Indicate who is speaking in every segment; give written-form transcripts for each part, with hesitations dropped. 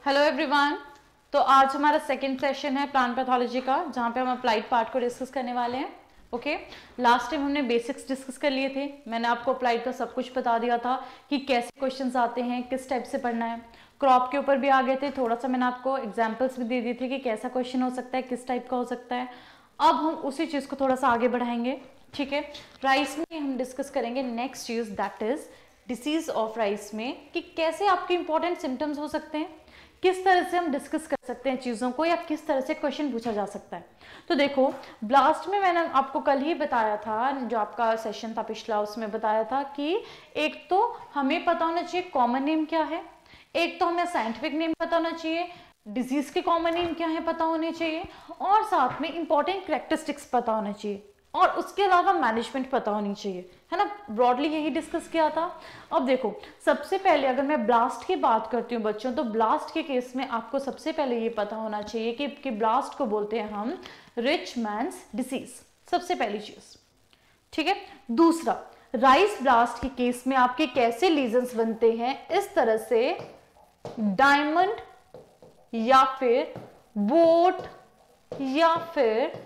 Speaker 1: Hello everyone. तो आज हमारा सेकंड सेशन है प्लांट पैथोलॉजी का, जहाँ पे हम अप्लाइड पार्ट को डिस्कस करने वाले हैं। ओके, लास्ट टाइम हमने बेसिक्स डिस्कस कर लिए थे। मैंने आपको अप्लाइड का सब कुछ बता दिया था कि कैसे क्वेश्चंस आते हैं, किस टाइप से पढ़ना है। क्रॉप के ऊपर भी आ गए थे, थोड़ा सा मैंने आपको एग्जाम्पल्स भी दे दिए थे कि कैसा क्वेश्चन हो सकता है, किस टाइप का हो सकता है। अब हम उसी चीज़ को थोड़ा सा आगे बढ़ाएंगे। ठीक है, राइस में हम डिस्कस करेंगे नेक्स्ट चीज़, that is disease of rice में, कि कैसे आपके इंपॉर्टेंट सिम्टम्स हो सकते हैं, किस तरह से हम डिस्कस कर सकते हैं चीज़ों को, या किस तरह से क्वेश्चन पूछा जा सकता है। तो देखो, ब्लास्ट में मैंने आपको कल ही बताया था, जो आपका सेशन था पिछला, उसमें बताया था कि एक तो हमें पता होना चाहिए कॉमन नेम क्या है, एक तो हमें साइंटिफिक नेम पता होना चाहिए, डिजीज के कॉमन नेम क्या है पता होने चाहिए, और साथ में इंपॉर्टेंट कैरेक्टरिस्टिक्स पता होना चाहिए, और उसके अलावा मैनेजमेंट पता होनी चाहिए, है ना। ब्रॉडली यही डिस्कस किया था। अब देखो, सबसे पहले अगर मैं ब्लास्ट की बात करती हूँ बच्चों, तो ब्लास्ट के केस में आपको सबसे पहले ये पता होना चाहिए कि ब्लास्ट को बोलते हैं हम रिच मैन्स डिसीज, सबसे पहली चीज। ठीक है, दूसरा, राइस ब्लास्ट के केस में आपके कैसे लीजन्स बनते हैं, इस तरह से डायमंड या फिर बोट या फिर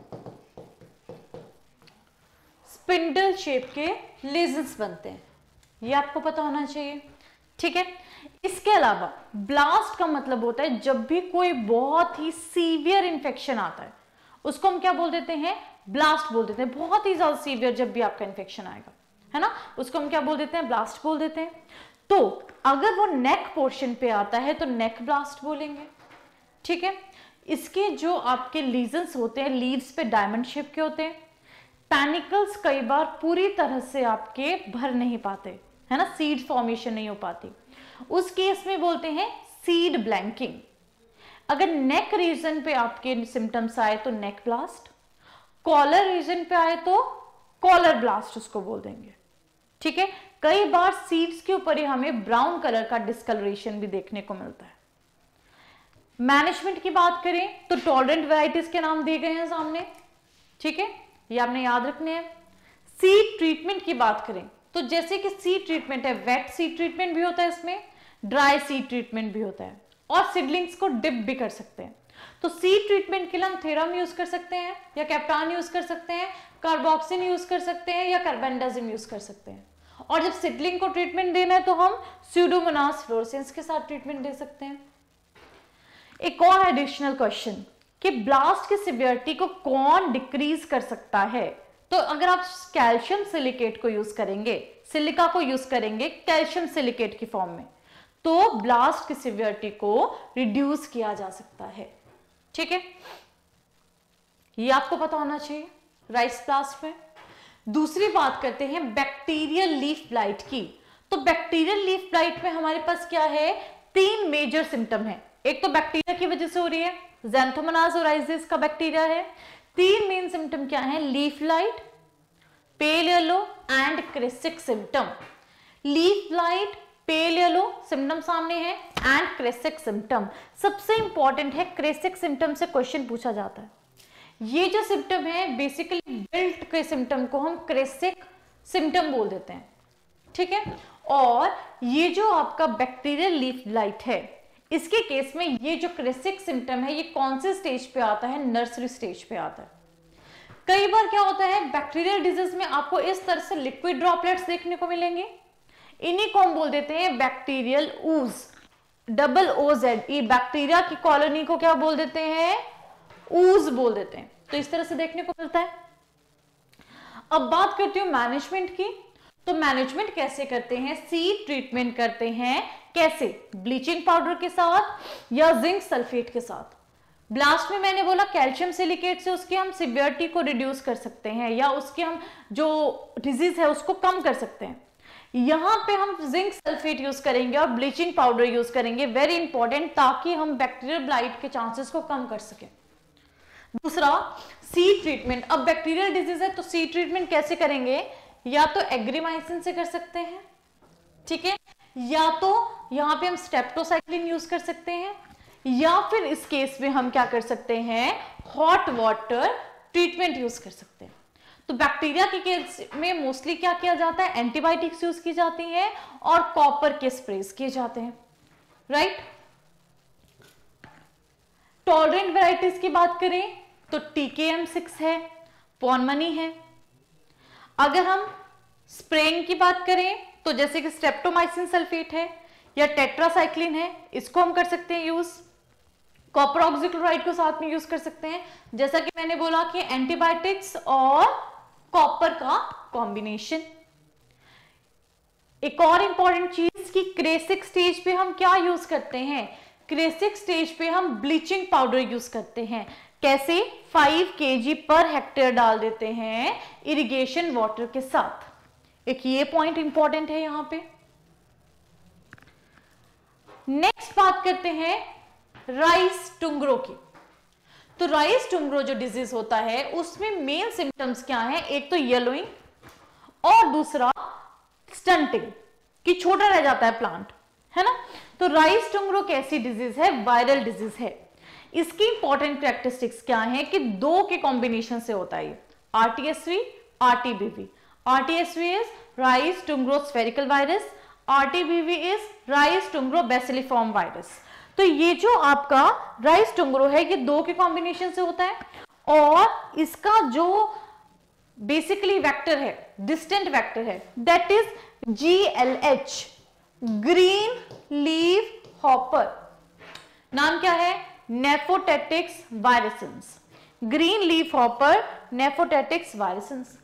Speaker 1: स्पिंडल शेप के लेजन्स बनते हैं, ये आपको पता होना चाहिए। ठीक है, इसके अलावा ब्लास्ट का मतलब होता है जब भी कोई बहुत ही सीवियर इंफेक्शन आता है, उसको हम क्या बोल देते हैं, ब्लास्ट बोल देते हैं। बहुत ही ज्यादा सीवियर जब भी आपका इंफेक्शन आएगा, है ना, उसको हम क्या बोल देते हैं, ब्लास्ट बोल देते हैं। तो अगर वो नेक पोर्शन पे आता है तो नेक ब्लास्ट बोलेंगे। ठीक है, इसके जो आपके लीजन्स होते हैं, लीव्स पे डायमंड शेप के होते हैं। पैनिकल्स कई बार पूरी तरह से आपके भर नहीं पाते, है ना, सीड फॉर्मेशन नहीं हो पाती, उस केस में बोलते हैं सीड ब्लैंकिंग। अगर नेक रीजन पे आपके सिम्टम्स आए तो नेक ब्लास्ट, कॉलर रीजन पे आए तो कॉलर ब्लास्ट उसको बोल देंगे। ठीक है, कई बार सीड्स के ऊपर ही हमें ब्राउन कलर का डिस्कलरेशन भी देखने को मिलता है। मैनेजमेंट की बात करें तो टॉलरेंट वैरायटीज के नाम दिए गए हैं सामने। ठीक है, ये आपने याद रखने हैं। सीड ट्रीटमेंट की बात करें तो जैसे कि सीड ट्रीटमेंट है, वेट सीड ट्रीटमेंट भी होता है इसमें, ड्राई सीड ट्रीटमेंट भी होता है, और सीडलिंग्स को डिप भी कर सकते हैं। तो सीड ट्रीटमेंट के लिए हम थेरम यूज कर सकते हैं, या कैप्टान यूज कर सकते हैं, कार्बोक्सिन यूज कर सकते हैं, या कार्बेंडाजिम यूज कर सकते हैं। और जब सीडलिंग को ट्रीटमेंट देना है तो हम स्यूडोमोनास फ्लोरेसेंस के साथ ट्रीटमेंट दे सकते हैं। एक और एडिशनल क्वेश्चन कि ब्लास्ट की सिवियरिटी को कौन डिक्रीज कर सकता है, तो अगर आप कैल्शियम सिलिकेट को यूज करेंगे, सिलिका को यूज करेंगे कैल्शियम सिलिकेट की फॉर्म में, तो ब्लास्ट की सिवियरिटी को रिड्यूस किया जा सकता है। ठीक है, ये आपको पता होना चाहिए राइस ब्लास्ट में। दूसरी बात करते हैं बैक्टीरियल लीफ ब्लाइट की। तो बैक्टीरियल लीफ ब्लाइट में हमारे पास क्या है, तीन मेजर सिम्टम है। एक तो बैक्टीरिया की वजह से हो रही है, ज़ैंथोमोनास ओराइजिस का बैक्टीरिया है। तीन मेन सिम्टम क्या है, leaf blight, pale yellow and kresek symptom. Leaf blight, pale yellow symptom सामने है, एंड क्रेसिक सिम्टम। सबसे इंपॉर्टेंट है, क्रेसिक सिम्टम से क्वेश्चन पूछा जाता है। ये जो सिम्टम है बेसिकली बिल्ट के सिम्टम को हम क्रेसिक सिम्टम बोल देते हैं। ठीक है, और ये जो आपका बैक्टीरियल लीफ ब्लाइट है, इसके केस में ये जो क्रेसिक सिम्टम है, ये कौन से स्टेज पे आता है, नर्सरी स्टेज पे आता है। कई बार क्या होता है, बैक्टीरियल डिजीज में आपको इस तरह से लिक्विड ड्रॉपलेट्स देखने को मिलेंगे, इन्हीं को हम बोल देते हैं बैक्टीरियल ऊज, OOZ। बैक्टीरिया की कॉलोनी को क्या बोल देते हैं, ऊज बोल देते हैं। तो इस तरह से देखने को मिलता है। अब बात करती हूं मैनेजमेंट की। तो मैनेजमेंट कैसे करते हैं, सीड ट्रीटमेंट करते हैं कैसे, ब्लीचिंग पाउडर के साथ या जिंक सल्फेट के साथ। ब्लास्ट में मैंने बोला कैल्शियम सिलिकेट से उसकी हम सिवियरिटी को रिड्यूस कर सकते हैं, या उसके हम जो डिजीज है उसको कम कर सकते हैं। यहां पे हम जिंक सल्फेट यूज करेंगे और ब्लीचिंग पाउडर यूज करेंगे, वेरी इंपॉर्टेंट, ताकि हम बैक्टीरियल ब्लाइट के चांसेस को कम कर सकें। दूसरा, सीड ट्रीटमेंट। अब बैक्टीरियल डिजीज है तो सीड ट्रीटमेंट कैसे करेंगे, या तो एग्रीमाइसिन से कर सकते हैं, ठीक है, या तो यहां पे हम स्टेप्टोसाइक्लिन यूज कर सकते हैं, या फिर इस केस में हम क्या कर सकते हैं, हॉट वाटर ट्रीटमेंट यूज कर सकते हैं। तो बैक्टीरिया के केस में मोस्टली क्या किया जाता है, एंटीबायोटिक्स यूज की जाती हैं और कॉपर के स्प्रेज किए जाते हैं, राइट। टॉलरेंट वैरायटीज की बात करें तो TKM6 है, पॉनमनी है। अगर हम स्प्रेइंग की बात करें तो जैसे कि स्ट्रेप्टोमाइसिन सल्फेट है या टेट्रासाइक्लिन है, इसको हम कर सकते हैं यूज। कॉपर ऑक्सीक्लोराइड को साथ में यूज कर सकते हैं, जैसा कि मैंने बोला कि एंटीबायोटिक्स और कॉपर का कॉम्बिनेशन। एक और इंपॉर्टेंट चीज कि क्रेसिक स्टेज पे हम क्या यूज करते हैं, क्रेसिक स्टेज पे हम ब्लीचिंग पाउडर यूज करते हैं। कैसे? 5 kg पर हेक्टेयर डाल देते हैं इरिगेशन वाटर के साथ। एक ये पॉइंट इंपॉर्टेंट है यहां पे। नेक्स्ट बात करते हैं राइस टुंगरो की। तो राइस टुंगरो जो डिजीज होता है उसमें मेन सिम्टम्स क्या है? एक तो येलोइंग और दूसरा स्टंटिंग, कि छोटा रह जाता है प्लांट, है ना। तो राइस टुंगरो कैसी डिजीज है? वायरल डिजीज है। इसकी इंपॉर्टेंट कैरेक्टरिस्टिक्स क्या है कि 2 के कॉम्बिनेशन से होता है, RTSV, RTBV। RTSV is rice tungro spherical virus, RTBV is rice tungro bacilliform virus. तो ये जो आपका राइस टुंगरो है ये 2 के कॉम्बिनेशन से होता है, और इसका जो बेसिकली वेक्टर है, डिस्टेंट वेक्टर है, that is GLH, green leaf hopper. नाम क्या है? Nephotettix virescens, green leaf hopper Nephotettix virescens.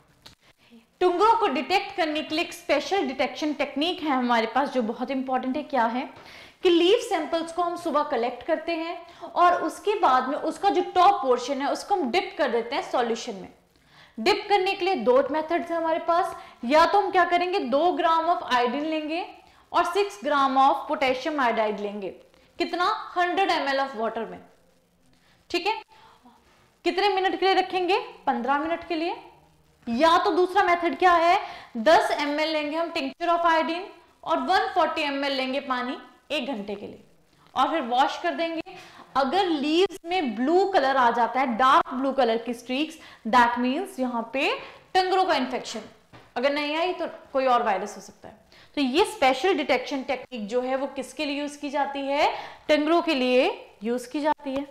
Speaker 1: Tungro को डिटेक्ट करने के लिए एक स्पेशल डिटेक्शन टेक्निक है हमारे पास जो बहुत इंपॉर्टेंट है। क्या है कि लीफ सैंपल्स को हम सुबह कलेक्ट करते हैं और उसके बाद में उसका जो टॉप पोर्शन है उसको हम डिप कर देते हैं सॉल्यूशन में। डिप करने के लिए 2 मेथड्स है हमारे पास। या तो हम क्या करेंगे, 2 ग्राम ऑफ आयोडीन लेंगे और 6 ग्राम ऑफ पोटेशियम आयोडाइड लेंगे। कितना? 100 ml ऑफ वाटर में। ठीक है, कितने मिनट के लिए रखेंगे? 15 मिनट के लिए। या तो दूसरा मेथड क्या है, 10 ml लेंगे हम टिंक्चर ऑफ आयोडीन और 140 ml लेंगे पानी 1 घंटे के लिए और फिर वॉश कर देंगे। अगर लीव्स में ब्लू कलर आ जाता है, डार्क ब्लू कलर की स्ट्रीक्स, दैट मींस यहां पे टंगरो का इन्फेक्शन। अगर नहीं आई तो कोई और वायरस हो सकता है। तो ये स्पेशल डिटेक्शन टेक्निक जो है वो किसके लिए यूज की जाती है? टंगरो के लिए यूज की जाती है।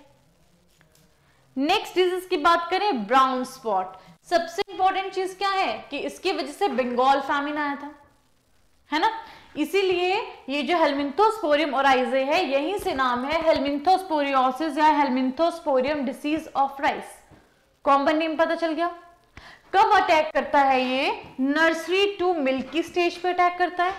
Speaker 1: नेक्स्ट डिजीज की बात करें, ब्राउन स्पॉट। सबसे इंपॉर्टेंट चीज क्या है कि इसकी वजह से बंगाल फैमिन आया था, है ना। इसीलिए ये जो हेलमिंथोस्पोरियम ओराइजे है यहीं से नाम है हेलमिंथोस्पोरियोसिस या Helminthosporium disease of rice. Common name पता चल गया। कब अटैक करता है ये? नर्सरी टू मिल्की स्टेज पे अटैक करता है।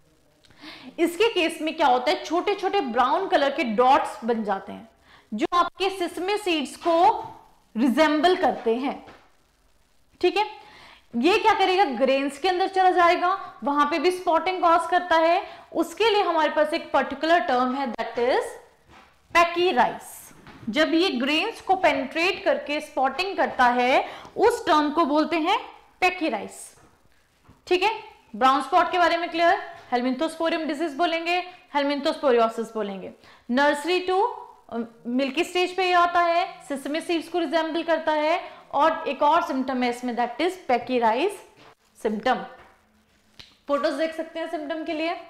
Speaker 1: इसके केस में क्या होता है, छोटे छोटे ब्राउन कलर के डॉट्स बन जाते हैं जो आपके सिसमे सीड्स को रिजेंबल करते हैं। ठीक है, ये क्या करेगा, ग्रेन्स के अंदर चला जाएगा, वहां पे भी स्पॉटिंग कॉज करता है। उसके लिए हमारे पास एक पर्टिकुलर टर्म है दैट इज पैकी राइस। जब ये ग्रेन्स को पेनिट्रेट करके स्पॉटिंग करता है उस टर्म को बोलते हैं पैकी राइस। ठीक है, ब्राउन स्पॉट के बारे में क्लियर। हेलमिंथोस्पोरियम डिजीज बोलेंगे, हेलमिंथोस्पोरियोसिस बोलेंगे। नर्सरी टू मिल्की स्टेज पे ये आता है, सिसमे सीड्स को रिजेंबल करता है, और एक और सिम्टम है इसमें that is pecky rice symptom. Photos देख सकते हैं सिम्टम के लिए।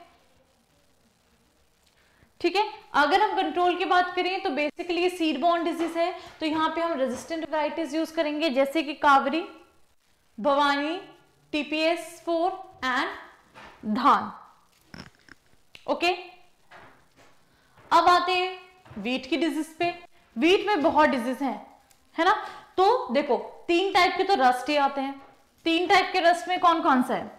Speaker 1: ठीक है, अगर हम कंट्रोल की बात करें तो बेसिकली ये सीड बॉर्न डिजीज है, तो यहां पे हम रेजिस्टेंट वैरायटीज यूज करेंगे जैसे कि कावरी, भवानी, TPS4 एंड धान। ओके, अब आते हैं वीट की डिजीज पे। वीट में बहुत डिजीज हैं, है ना। तो देखो 3 टाइप के तो रस्ट ही आते हैं। 3 टाइप के रस्ट में कौन कौन सा है?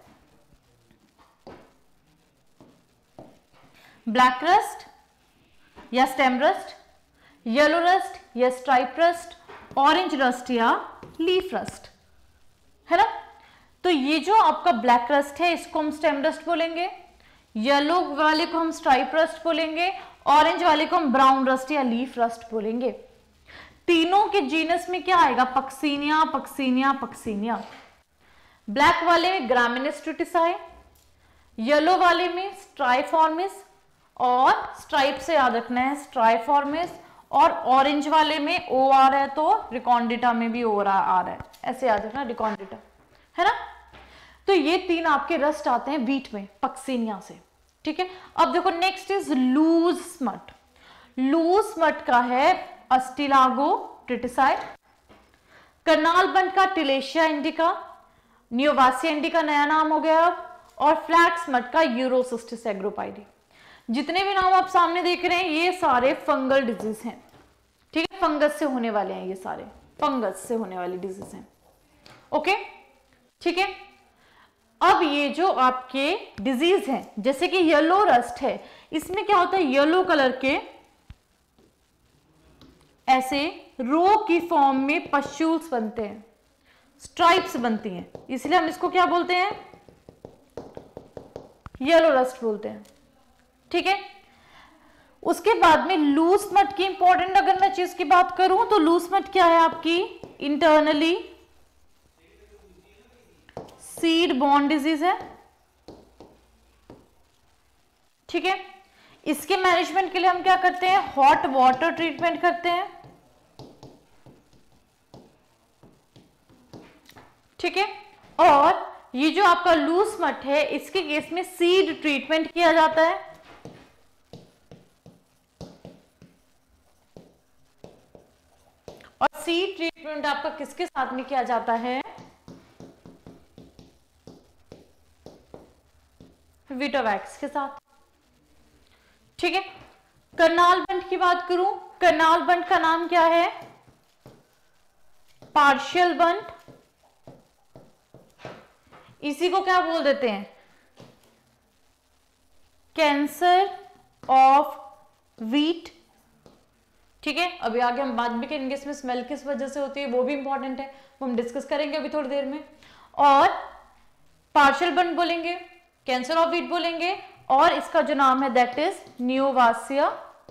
Speaker 1: ब्लैक रस्ट या स्टेम रस्ट, येलो रस्ट या स्ट्राइप रस्ट, ऑरेंज रस्ट या लीफ रस्ट, है ना। तो ये जो आपका ब्लैक रस्ट है इसको हम स्टेम रस्ट बोलेंगे, येलो वाले को हम स्ट्राइप रस्ट बोलेंगे, ऑरेंज वाले को हम ब्राउन रस्ट या लीफ रस्ट बोलेंगे। तीनों के जीनस में क्या आएगा? Puccinia, Puccinia, Puccinia. ब्लैक वाले में ग्रामिनेस ट्रिटिसाई, येलो वाले में स्ट्राइफॉर्मिस, और स्ट्राइप से याद रखना है स्ट्राइफॉर्मिस, और ऑरेंज वाले में ओ आ रहा है तो रिकॉन्डिटा में भी ओ आ रहा है, ऐसे याद रखना रिकॉन्डिटा, है ना। तो ये 3 आपके रस्ट आते हैं वीट में पक्सीनिया से। ठीक है, अब देखो next is loose smut. Loose smut का है अस्टिलागो ट्रिटिसाई, करनाल बंट का टिलेशिया इंडिका, नियोवासिया इंडिका नया नाम हो गया अब, और फ्लैक्स मड का यूरोसिस्टिस एग्रोपाइडी। जितने भी नाम आप सामने देख रहे हैं ये सारे फंगल डिजीज हैं, ठीक है, फंगस से होने वाले हैं, ये सारे फंगस से होने वाली डिजीज हैं। ओके, ठीक है। अब ये जो आपके डिजीज हैं, जैसे कि येलो रस्ट है, इसमें क्या होता है, येलो कलर के ऐसे रो की फॉर्म में पश्यूल्स बनते हैं, स्ट्राइप्स बनती हैं, इसलिए हम इसको क्या बोलते हैं, येलो रस्ट बोलते हैं, ठीक है। उसके बाद में लूज मड की इंपॉर्टेंट अगर मैं चीज की बात करूं तो लूज मड क्या है आपकी, इंटरनली सीड बॉर्न डिजीज है, ठीक है। इसके मैनेजमेंट के लिए हम क्या करते हैं, हॉट वाटर ट्रीटमेंट करते हैं, ठीक है। और ये जो आपका लूज मड है इसके केस में सीड ट्रीटमेंट किया जाता है, और सीड ट्रीटमेंट आपका किसके साथ में किया जाता है, विटोवैक्स के साथ, ठीक है। करनाल बंट की बात करूं, करनाल बंट का नाम क्या है, पार्शियल बंट, इसी को क्या बोल देते हैं, कैंसर ऑफ व्हीट, ठीक है। अभी आगे हम बात भी करेंगे इसमें स्मेल किस वजह से होती है, वो भी इंपॉर्टेंट है, वो हम डिस्कस करेंगे अभी थोड़ी देर में। और पार्शियल बंट बोलेंगे, कैंसर ऑफ व्हीट बोलेंगे, और इसका जो नाम है दैट इज नियोवासिया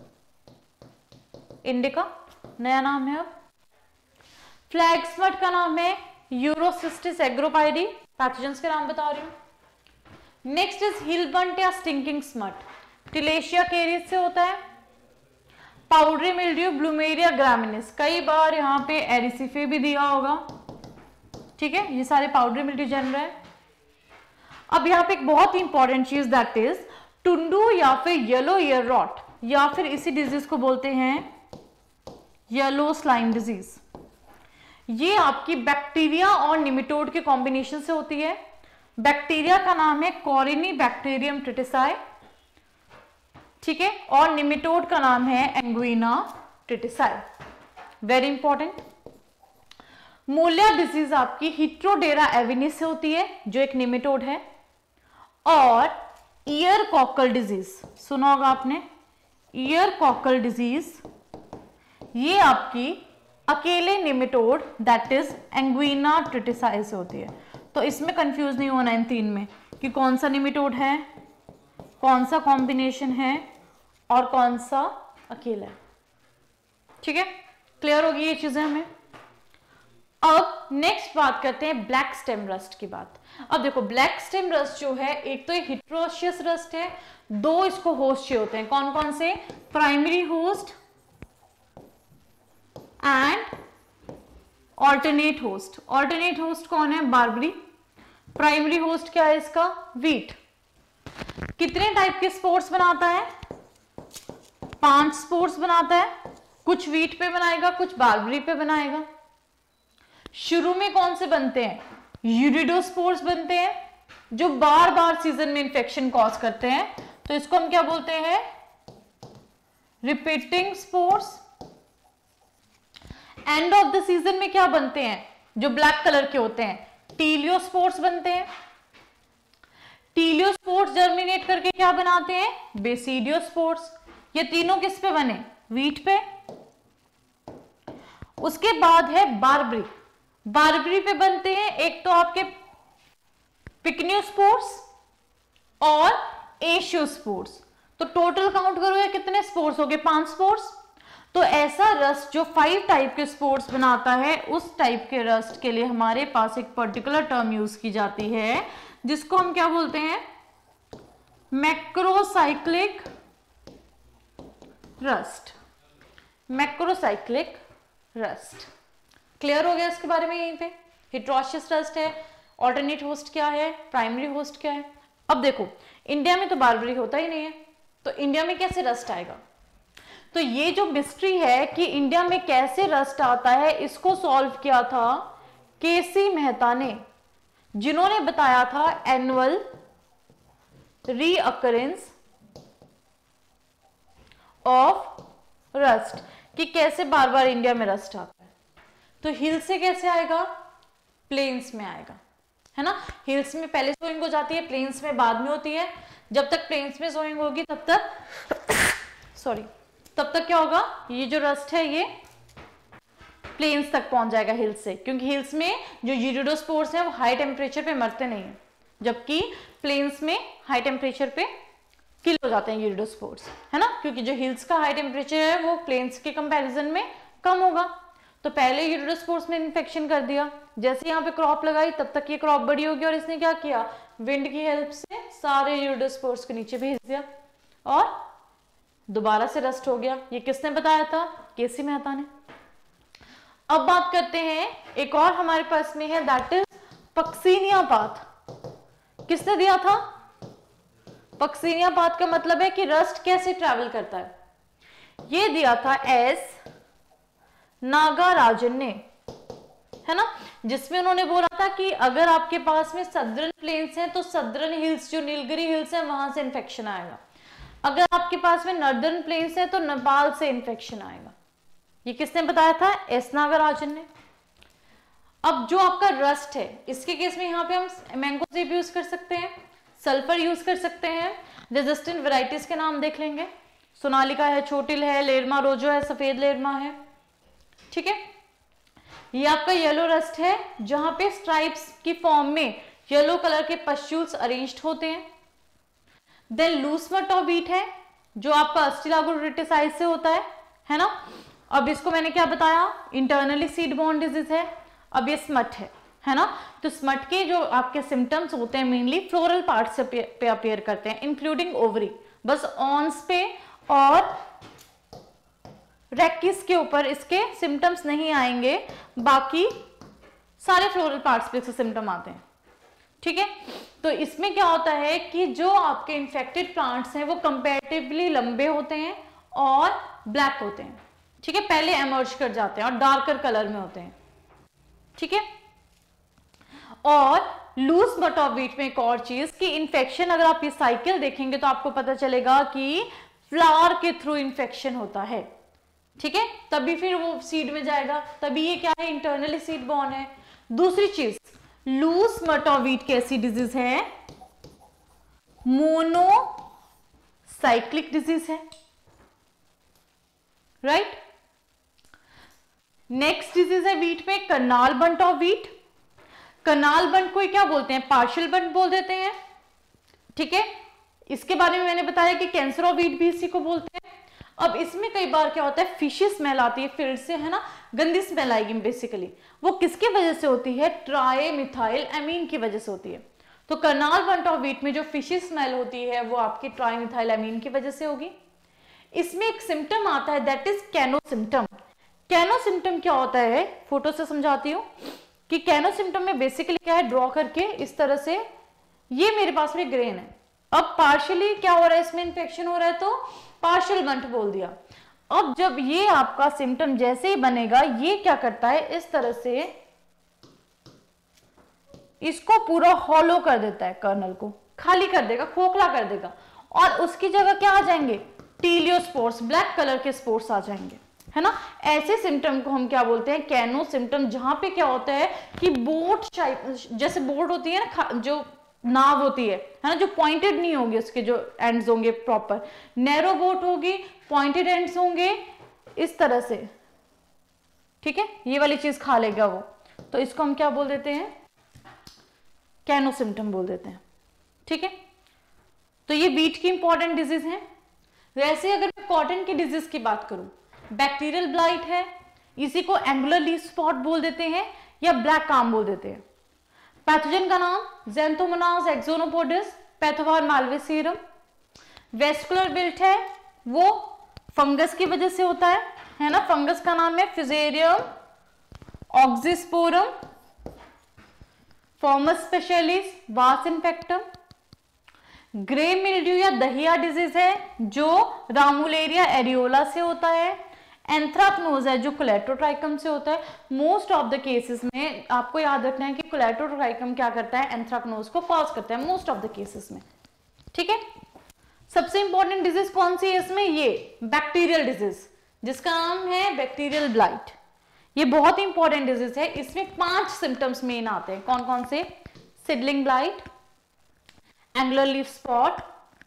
Speaker 1: इंडिका, नया नाम है अब। फ्लैक्स मड का नाम है यूरोसिस्टिस एग्रोपाइडी, पैथोजेंस के नाम बता रही हूं। नेक्स्ट इज हिल बंट या स्टिंकिंग स्मट, टिलेशिया केरिस से होता है। पाउडरी मिल्ड्यू, ब्लूमेरिया ग्रामिनिस, कई बार यहाँ पे एरिसिफे भी दिया होगा, ठीक है, ये सारे पाउडरी मिल्ड्यू जनर है। अब यहाँ पे एक बहुत ही इंपॉर्टेंट चीज दैट इज टुंडू या फिर येलो ईयर रॉट, या फिर इसी डिजीज को बोलते हैं येलो स्लाइम डिजीज। ये आपकी बैक्टीरिया और निमेटोड के कॉम्बिनेशन से होती है। बैक्टीरिया का नाम है कॉरिनी बैक्टीरियम ट्रिटिसाई, ठीक है, और निमेटोड का नाम है एंगुइना ट्रिटिसाई, वेरी इंपॉर्टेंट। मोलिया डिजीज आपकी हिट्रोडेरा एविनिस से होती है जो एक निमेटोड है। और ईयर कॉकल डिजीज सुना होगा आपने, ईयर कॉकल डिजीज ये आपकी अकेले nematode that is Anguina tritici से होती है। तो इसमें कंफ्यूज नहीं होना इन तीन में कि कौन सा निमेटोड है, कौन सा कॉम्बिनेशन है और कौन सा अकेला है, ठीक है, क्लियर होगी ये चीजें हमें। अब नेक्स्ट बात करते हैं ब्लैक स्टेम रस्ट की बात। अब देखो ब्लैक स्टेम रस्ट जो है, एक तो हिट्रोशियस रस्ट है, दो इसको होस्ट चाहिए होते हैं, कौन कौन से, primary host and alternate host. Alternate host कौन है, बार्बरी। प्राइमरी होस्ट क्या है इसका, वीट। कितने टाइप के स्पोर्स बनाता है, 5 स्पोर्स बनाता है, कुछ वीट पे बनाएगा, कुछ बार्बरी पे बनाएगा। शुरू में कौन से बनते हैं, यूरिडोस्पोर्स बनते हैं जो बार बार सीजन में इंफेक्शन कॉज करते हैं, तो इसको हम क्या बोलते हैं, repeating spores. End of the season में क्या बनते हैं, जो ब्लैक कलर के होते हैं, टीलियोस्पोर्स बनते हैं। टीलियोस्पोर्स जर्मिनेट करके क्या बनाते हैं, बेसिडियोस्पोर्स। ये तीनों किस पे बने, वीट पे। उसके बाद है बार्बरी। बार्बरी पे बनते हैं एक तो आपके पिकनियोस्पोर्स और एशियोस्पोर्स। तो टोटल काउंट करो कितने स्पोर्स हो गए, 5 स्पोर्स। तो ऐसा रस्ट जो 5 टाइप के स्पोर्स बनाता है, उस टाइप के रस्ट के लिए हमारे पास एक पर्टिकुलर टर्म यूज की जाती है जिसको हम क्या बोलते हैं, macrocyclic rust. Macrocyclic rust clear हो गया इसके बारे में। यहीं पे हिट्रोशियस रस्ट है, ऑल्टरनेट होस्ट क्या है, प्राइमरी होस्ट क्या है। अब देखो इंडिया में तो बार्बरी होता ही नहीं है, तो इंडिया में कैसे रस्ट आएगा। तो ये जो मिस्ट्री है कि इंडिया में कैसे रस्ट आता है, इसको सॉल्व किया था केसी मेहता ने, जिन्होंने बताया था एनुअल रीअकरेंस ऑफ रस्ट, कि कैसे बार बार इंडिया में रस्ट आता है। तो हिल से कैसे आएगा, प्लेन्स में आएगा, है ना। हिल्स में पहले सोइंग हो जाती है, प्लेन्स में बाद में होती है। जब तक प्लेन्स में सोइंग होगी तब तक क्या होगा, ये जो रस्ट है ये प्लेन्स तक पहुंच जाएगा हिल्स से, क्योंकि हिल्स में जो यूरिडोस्पोर्स हैं वो हाई टेम्परेचर पे मरते नहीं है, जबकि प्लेन्स में हाई टेम्परेचर पे किल हो जाते हैं यूरिडोस्पोर्स, है ना, क्योंकि जो हिल्स का हाई टेम्परेचर है वो प्लेन्स के कंपैरिजन में कम होगा। तो पहले यूरिडोस्पोर्स में इन्फेक्शन कर दिया, जैसे यहाँ पे क्रॉप लगाई तब तक ये क्रॉप बड़ी होगी, और इसने क्या किया, विंड की हेल्प से सारे यूरिडोस्पोर्स के नीचे भेज दिया और दोबारा से रस्ट हो गया। ये किसने बताया था, केसी मेहता ने। अब बात करते हैं, एक और हमारे पास में है, दैट इज पक्सीनिया पाथ। किसने दिया था, पक्सीनिया पाथ का मतलब है कि रस्ट कैसे ट्रैवल करता है, ये दिया था एस नागाराजन ने, है ना, जिसमें उन्होंने बोला था कि अगर आपके पास में सदर्न प्लेन्स हैं तो सदर्न हिल्स, जो नीलगिरी हिल्स है वहां से इन्फेक्शन आएगा। अगर आपके पास में नॉर्दर्न प्लेन्स है तो नेपाल से इन्फेक्शन आएगा। ये किसने बताया था, एस नागाराजन ने। अब जो आपका रस्ट है, इसके केस में यहाँ पे हम मैंगोजेब यूज कर सकते हैं, सल्फर यूज कर सकते हैं, रेजिस्टेंट वेराइटीज के नाम देख लेंगे, सोनालिका है, छोटिल है, लेरमा रोजो है, सफेद लेरमा है, ठीक है। ये आपका येलो रस्ट है, जहां पे स्ट्राइप्स की फॉर्म में येलो कलर के पस्ट्यूल्स अरेंज्ड होते हैं। Then loose smut of wheat है, जो आपका अस्टिलागोरिटिसाइड से होता है ना। अब इसको मैंने क्या बताया, इंटरनली सीड बॉर्न डिजीज है। अब ये स्मट है ना। तो स्मट के जो आपके सिम्टम्स होते हैं मेनली फ्लोरल पार्ट्स पे अपीयर करते हैं, इंक्लूडिंग ओवरी, बस ऑन्स पे और रेक्किस के ऊपर इसके सिम्टम्स नहीं आएंगे, बाकी सारे फ्लोरल पार्ट्स पे इसके सिम्टम आते हैं, ठीक है। तो इसमें क्या होता है कि जो आपके इन्फेक्टेड प्लांट्स हैं वो कंपैरेटिवली लंबे होते हैं और ब्लैक होते हैं, ठीक है, पहले एमर्ज कर जाते हैं और डार्कर कलर में होते हैं, ठीक है। और लूज स्मट ऑफ व्हीट में एक और चीज कि इन्फेक्शन, अगर आप ये साइकिल देखेंगे तो आपको पता चलेगा कि फ्लावर के थ्रू इन्फेक्शन होता है, ठीक है, तभी फिर वो सीड में जाएगा, तभी ये क्या है, इंटरनली सीड बॉर्न है। दूसरी चीज, लूज स्मट ऑफ व्हीट कैसी डिजीज है, मोनोसाइक्लिक डिजीज है, राइट। नेक्स्ट डिजीज है व्हीट में Karnal bunt of wheat. Karnal bunt को क्या बोलते हैं, पार्शियल बंट बोल देते हैं, ठीक है। इसके बारे में मैंने बताया कि कैंसर ऑफ व्हीट भी इसी को बोलते हैं। अब इसमें कई बार क्या होता है, फिशी स्मेल आती है फील्ड से, है ना, गंदी स्मेल आएगी बेसिकली, वो किसकी वजह से होती है, ट्राई मिथाइल एमीन की वजह से होती है। तो कर्नाल बंट ऑफ व्हीट में जो फिशी स्मेल होती है वो आपकी ट्राई मिथाइल एमीन की वजह से होगी। इसमें एक सिम्टम आता है, that is canoe symptom. Canoe symptom क्या होता है, फोटो से समझाती हूँ कि कैनो सिम्टम में बेसिकली क्या है, ड्रॉ करके इस तरह से, ये मेरे पास में ग्रेन है, अब पार्शियली क्या हो रहा है, इसमें इन्फेक्शन हो रहा है तो पार्शियल बंट बोल दिया। अब जब ये आपका सिम्टम जैसे ही बनेगा, ये क्या करता है, इस तरह से इसको पूरा हॉलो कर देता है, कर्नल को खाली कर देगा, खोखला कर देगा, और उसकी जगह क्या आ जाएंगे, टीलियोस्पोर्स, ब्लैक कलर के स्पोर्स आ जाएंगे, है ना। ऐसे सिम्टम को हम क्या बोलते हैं, कैनो सिम्टम, जहां पे क्या होता है कि बोट शाइप, जैसे बोट होती है ना, जो नाव होती है ना, जो पॉइंटेड नहीं होगी, उसके जो एंड्स होंगे प्रॉपर, नैरो बोट होगी, पॉइंटेड एंड्स होंगे इस तरह से, ठीक है, ये वाली चीज खा लेगा वो, तो इसको हम क्या बोल देते हैं, कैनो सिम्टम बोल देते हैं, ठीक है। तो ये व्हीट की इंपॉर्टेंट डिजीज है। वैसे अगर मैं कॉटन की डिजीज की बात करूं, बैक्टीरियल ब्लाइट है, इसी को एंगुलर लीफ स्पॉट बोल देते हैं या ब्लैक काम बोल देते हैं। पैथोजन का नाम Xanthomonas axonopodis, pathovar malvacearum. Vascular wilt है, वो फंगस की वजह से होता है ना, फंगस का नाम है फिजेरियम ऑक्सीस्पोरम, फॉर्मस स्पेशलिस, वास इन्फेक्टम। ग्रे मिल्ड्यू या दहिया डिजीज है जो रामुलेरिया एरियोला से होता है। एंथ्राकनोज है जो कोलेटोट्राइकम से होता है। मोस्ट ऑफ द केसेस में आपको याद रखना है कि कोलेटोट्राइकम क्या करता है, एंथ्राकनोज को कॉज करता है मोस्ट ऑफ द केसेस में। ठीक है, सबसे इंपॉर्टेंट डिजीज कौन सी है इसमें, ये बैक्टीरियल डिजीज जिसका नाम है बैक्टीरियल ब्लाइट। ये बहुत इंपॉर्टेंट डिजीज है। इसमें 5 सिम्टम्स मेन आते हैं, कौन कौन से, seedling blight, angular leaf spot,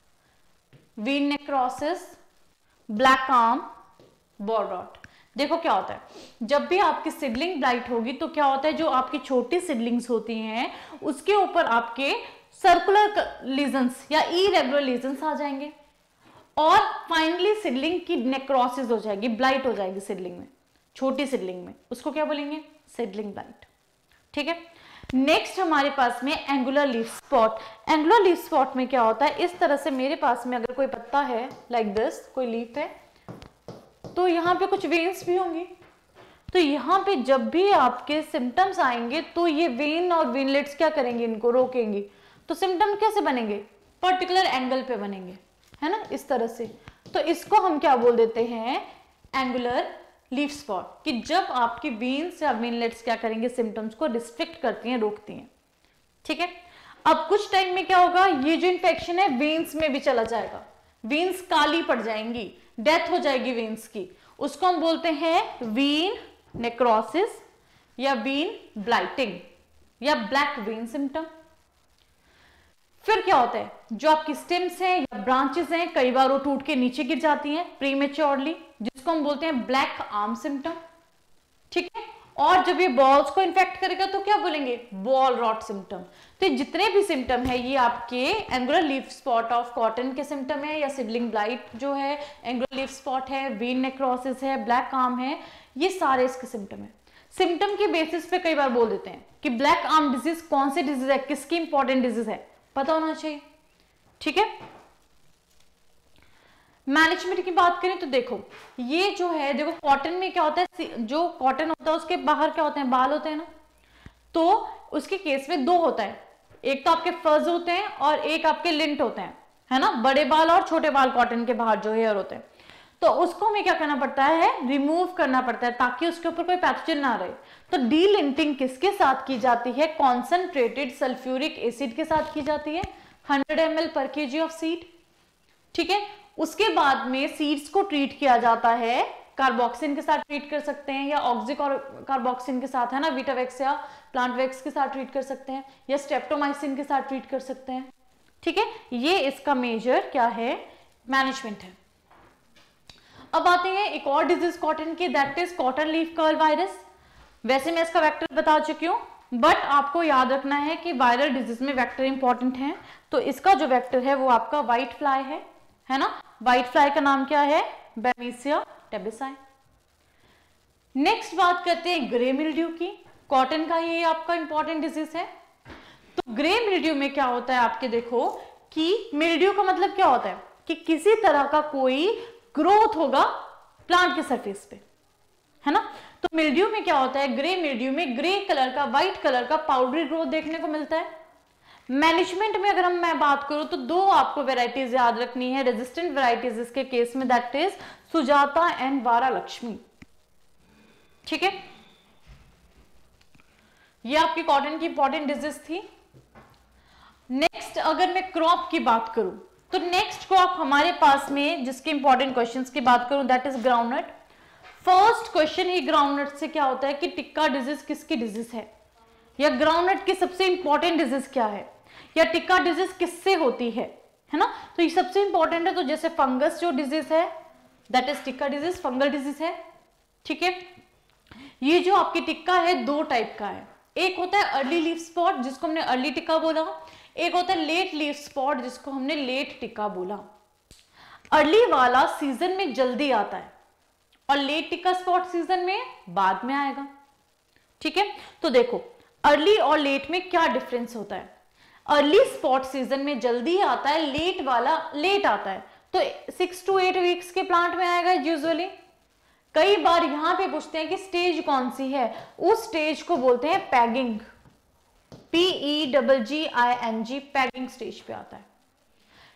Speaker 1: vein necrosis, black arm, boll rot. देखो क्या होता है, जब भी आपकी सिडलिंग ब्लाइट होगी तो क्या होता है, जो आपकी छोटी सिडलिंग्स होती हैं उसके ऊपर आपके सर्कुलर लीजन्स या इरेगुलर लीजन्स आ जाएंगे और फाइनली सिडलिंग की नेक्रोसिस हो जाएगी, ब्लाइट हो जाएगी सिडलिंग में, छोटी सिडलिंग में, उसको क्या बोलेंगे, सिडलिंग ब्लाइट। ठीक है, नेक्स्ट हमारे पास में angular leaf spot. Angular leaf spot में क्या होता है, इस तरह से मेरे पास में अगर कोई पत्ता है लाइक दिस, कोई लीफ है, तो यहाँ पे कुछ वेन्स भी होंगी, तो यहाँ पे जब भी आपके सिम्टम्स आएंगे तो ये वेन और वेनलेट्स क्या करेंगे, इनको रोकेंगे, तो सिम्टम कैसे बनेंगे, पर्टिकुलर एंगल पे बनेंगे, है ना, इस तरह से। तो इसको हम क्या बोल देते हैं, एंगुलर लीफ स्पॉट, कि जब आपकी वेन्स या वेनलेट्स क्या करेंगे, सिम्टम्स को रिस्ट्रिक्ट करती हैं, रोकती हैं। ठीक है, अब कुछ टाइम में क्या होगा, ये जो इन्फेक्शन है वेन्स में भी चला जाएगा, वेन्स काली पड़ जाएंगी, डेथ हो जाएगी वेन्स की, उसको हम बोलते हैं वीन नेक्रोसिस या वीन ब्लाइटिंग या ब्लैक वेन सिम्टम। फिर क्या होता है, जो आपकी स्टेम्स हैं या ब्रांचेस हैं, कई बार वो टूट के नीचे गिर जाती हैं प्रीमेच्योरली, जिसको हम बोलते हैं ब्लैक आर्म सिम्टम। ठीक है, और जब ये बॉल्स को इन्फेक्ट करेगा तो क्या बोलेंगे, बॉल रॉट सिम्टम। तो जितने भी सिम्टम है ये आपके angular leaf spot of cotton के सिम्टम है, या सिडलिंग ब्लाइट जो है, एंगुलर लीफ स्पॉट है, वीन नेक्रोसिस है, ब्लैक आर्म है, ये सारे इसके सिम्टम है। सिम्टम के बेसिस पे कई बार बोल देते हैं कि ब्लैक आर्म डिजीज कौन सी डिजीज है, किसकी इंपॉर्टेंट डिजीज है, पता होना चाहिए। ठीक है, मैनेजमेंट की बात करें तो देखो, ये जो है, देखो कॉटन में क्या होता है, जो कॉटन होता है उसके बाहर क्या होते हैं, बाल होते हैं ना, तो उसके केस में 2 होता है, एक तो आपके फर्ज होते हैं और एक आपके लिंट होते हैं, है ना, बड़े बाल और छोटे बाल कॉटन के बाहर जो हेयर होते हैं। तो उसको हमें क्या करना पड़ता है, रिमूव करना पड़ता है ताकि उसके ऊपर कोई पैथोजन ना रहे। तो डीलिंटिंग किसके साथ की जाती है, कॉन्सेंट्रेटेड सल्फ्यूरिक एसिड के साथ की जाती है, 100 ml पर केजी ऑफ सीड। ठीक है, उसके बाद में सीड्स को ट्रीट किया जाता है, कार्बोक्सिन के साथ ट्रीट कर सकते हैं या ऑक्सिक और कार्बोक्सिन के साथ, है ना, वीटावेक्स या प्लांटवेक्स के साथ ट्रीट कर सकते हैं या स्ट्रेप्टोमाइसिन के साथ ट्रीट कर सकते हैं। ठीक है, ये इसका मेजर क्या है, मैनेजमेंट है। अब आते हैं एक और डिजीज कॉटन की, that is cotton leaf curl virus. वैसे मैं इसका वेक्टर बता चुकी हूँ, बट आपको याद रखना है कि वायरल डिजीज में वेक्टर इंपॉर्टेंट है। तो इसका जो वेक्टर है वो आपका व्हाइट फ्लाई है ना, व्हाइट फ्लाई का नाम क्या है, बैमिसिया टेबेसाई। नेक्स्ट बात करते हैं ग्रे मिल्ड्यू की, कॉटन का ये आपका इंपॉर्टेंट डिजीज है। तो ग्रे मिल्ड्यू में क्या होता है आपके, देखो कि मिल्ड्यू का मतलब क्या होता है कि किसी तरह का कोई ग्रोथ होगा प्लांट के सरफेस पे, है ना। तो मिल्ड्यू में क्या होता है, ग्रे मिल्ड्यू में ग्रे कलर का, व्हाइट कलर का पाउडरी ग्रोथ देखने को मिलता है। मैनेजमेंट में अगर मैं बात करूं तो 2 आपको वेराइटीज याद रखनी है, रेजिस्टेंट वेराइटीज इसके केस में, that is Sujata and Varalakshmi. ठीक है, ये आपकी कॉटन की इंपॉर्टेंट डिजीज थी। नेक्स्ट अगर मैं क्रॉप की बात करूं तो नेक्स्ट क्रॉप हमारे पास में जिसके इंपॉर्टेंट क्वेश्चंस की बात करूं that is groundnut. First question ही ग्राउंडनट से क्या होता है कि टिक्का डिजीज किसकी डिजीज है, या ग्राउंडनट की सबसे इंपॉर्टेंट डिजीज क्या है, या टिक्का डिजीज किससे होती है ना। तो ये सबसे इंपॉर्टेंट है। तो जैसे फंगस जो डिजीज है that is tikka disease, fungal disease है। ठीक है, ये जो आपकी टिक्का है 2 टाइप का है, एक होता है अर्ली लीफ स्पॉट जिसको हमने अर्ली टिक्का बोला, एक होता है लेट लीफ स्पॉट जिसको हमने लेट टिक्का बोला। अर्ली वाला सीजन में जल्दी आता है और लेट टिक्का स्पॉट सीजन में बाद में आएगा। ठीक है, तो देखो अर्ली और लेट में क्या डिफरेंस होता है। अर्ली स्पॉट सीजन में जल्दी आता है, लेट वाला लेट आता है। तो 6 to 8 वीक्स के प्लांट में आएगा यूजुअली। कई बार यहां पे पूछते हैं कि स्टेज कौन सी है, उस स्टेज को बोलते हैं पैगिंग, PEGGING, पैगिंग स्टेज पे आता है।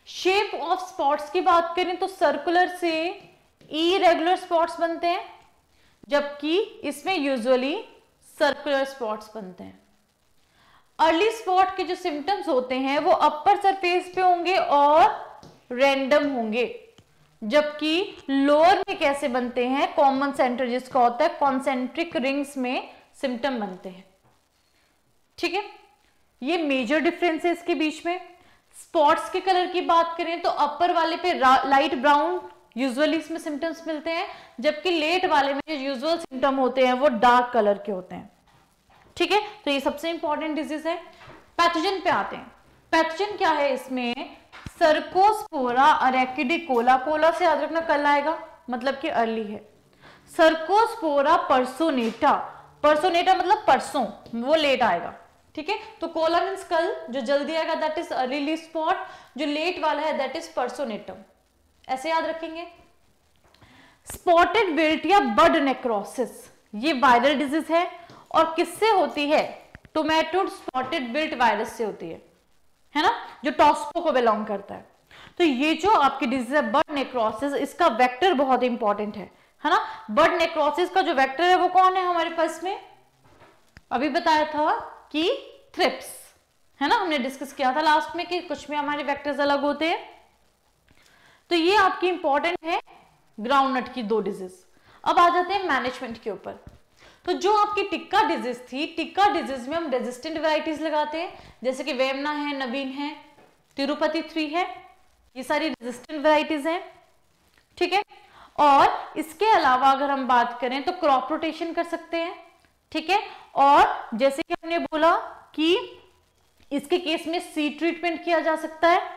Speaker 1: शेप ऑफ स्पॉट्स की बात करें तो सर्कुलर से इरेगुलर स्पॉट्स बनते हैं, जबकि इसमें यूजुअली सर्कुलर स्पॉट्स बनते हैं। अर्ली स्पॉट के जो सिम्टम्स होते हैं वो अपर सरफेस पे होंगे और रैंडम होंगे, जबकि लोअर में कैसे बनते हैं, कॉमन सेंटर जिसका होता है कॉन्सेंट्रिक रिंग्स में सिम्टम बनते हैं। ठीक है, ये मेजर डिफरेंस है इसके बीच में। स्पॉट्स के कलर की बात करें तो अपर वाले पे लाइट ब्राउन यूजुअली इसमें सिम्टम्स मिलते हैं, जबकि लेट वाले में जो यूजुअल सिम्टम होते हैं वो डार्क कलर के होते हैं। ठीक है, तो ये सबसे इंपॉर्टेंट डिजीज है। पैथोजन पे आते हैं। पैथोजन क्या है इसमें, सर्कोस्पोरा अरेकिडिकोला, कोला से याद रखना कल आएगा, मतलब कि अर्ली है। सर्कोस्पोरा पर्सोनेटा, पर्सोनेटा मतलब परसों, वो लेट आएगा। ठीक है, तो कोला मीन्स कल, जो जल्दी आएगा दैट इज अर्ली स्पॉट, जो लेट वाला है दैट इज पर्सोनेटम, ऐसे याद रखेंगे। स्पॉटेड विल्ट या बड नेक्रोसिस, ये वायरल डिजीज है और किससे होती है, टोमेटोड स्पॉटेड विल्ट वायरस से होती है ना, जो टॉस्पो को बिलोंग करता है। तो ये जो आपकी डिजीज है बर्ड नेक्रोसिस, इसका वेक्टर बहुत इंपॉर्टेंट है ना। बर्ड नेक्रोसिस का जो वेक्टर है वो कौन है हमारे पास में, अभी बताया था कि थ्रिप्स, है ना, हमने डिस्कस किया था लास्ट में कि कुछ में हमारे वेक्टर्स अलग होते हैं। तो ये आपकी इंपॉर्टेंट है ग्राउंडनट की दो डिजीज। अब आ जाते हैं मैनेजमेंट के ऊपर। तो जो आपकी टिक्का डिजीज थी, टिक्का डिजीज में हम रेजिस्टेंट वैरायटीज लगाते हैं, जैसे कि वेमना है, नवीन है, तिरुपति 3 है, ये सारी रेजिस्टेंट वैरायटीज हैं। ठीक है, और इसके अलावा अगर हम बात करें तो क्रॉप रोटेशन कर सकते हैं। ठीक है, और जैसे कि हमने बोला कि इसके केस में सीड ट्रीटमेंट किया जा सकता है,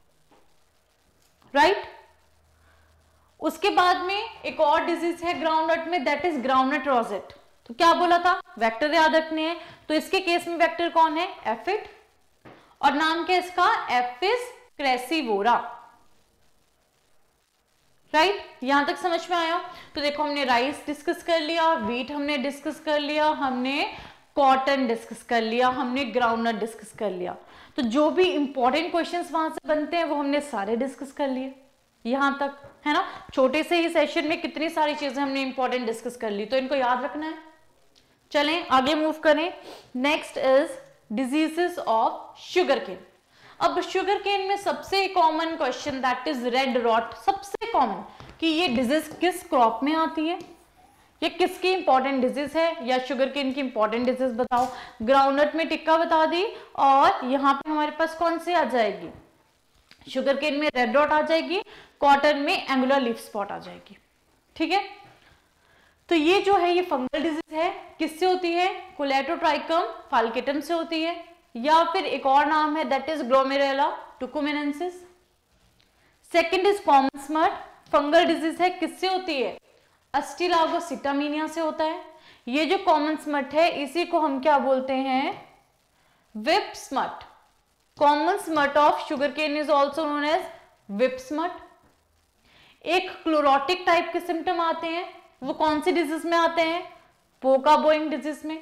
Speaker 1: राइट। उसके बाद में एक और डिजीज है ग्राउंडनट में, दैट इज ग्राउंडनट रोजेट। तो क्या बोला था, वेक्टर याद रखने हैं। तो इसके केस में वेक्टर कौन है, एफिड, और नाम क्या है इसका, एफिस क्रेसिवोरा, राइट। यहां तक समझ में आया। तो देखो हमने राइस डिस्कस कर लिया, व्हीट हमने डिस्कस कर लिया, हमने कॉटन डिस्कस कर लिया, हमने ग्राउंडनट डिस्कस कर लिया। तो जो भी इंपॉर्टेंट क्वेश्चंस वहां से बनते हैं वो हमने सारे डिस्कस कर लिए यहां तक, है ना। छोटे से ही सेशन में कितनी सारी चीजें हमने इंपॉर्टेंट डिस्कस कर ली, तो इनको याद रखना है। चलें आगे मूव करें। Next is diseases of sugarcane. अब शुगर केन में सबसे common question that is red rot, सबसे कॉमन कि ये डिजीज किस क्रॉप में आती है, ये किसकी इंपॉर्टेंट डिजीज है, या शुगर केन की इंपॉर्टेंट डिजीज बताओ। ग्राउंडनट में टिक्का बता दी, और यहाँ पे हमारे पास कौन सी आ जाएगी, शुगर केन में रेड रॉट आ जाएगी, कॉटन में एंगुलर लीफ स्पॉट आ जाएगी। ठीक है, तो ये जो है ये फंगल डिजीज है, किससे होती है, कोलेटोट्राइकम फाल्केटम से होती है, या फिर एक और नाम है that is Glomerella tucumanensis. Second is common smut, fungal disease है, किससे होती है, अस्टिलागोसिटामिनिया से होता है। ये जो कॉमन स्मट है इसी को हम क्या बोलते हैं, whip smut. Common smut of sugarcane is also known as whip smut. एक क्लोरोटिक टाइप के सिम्टम आते हैं, वो कौन सी डिजीज में आते हैं, पोका बोइंग डिजीज में।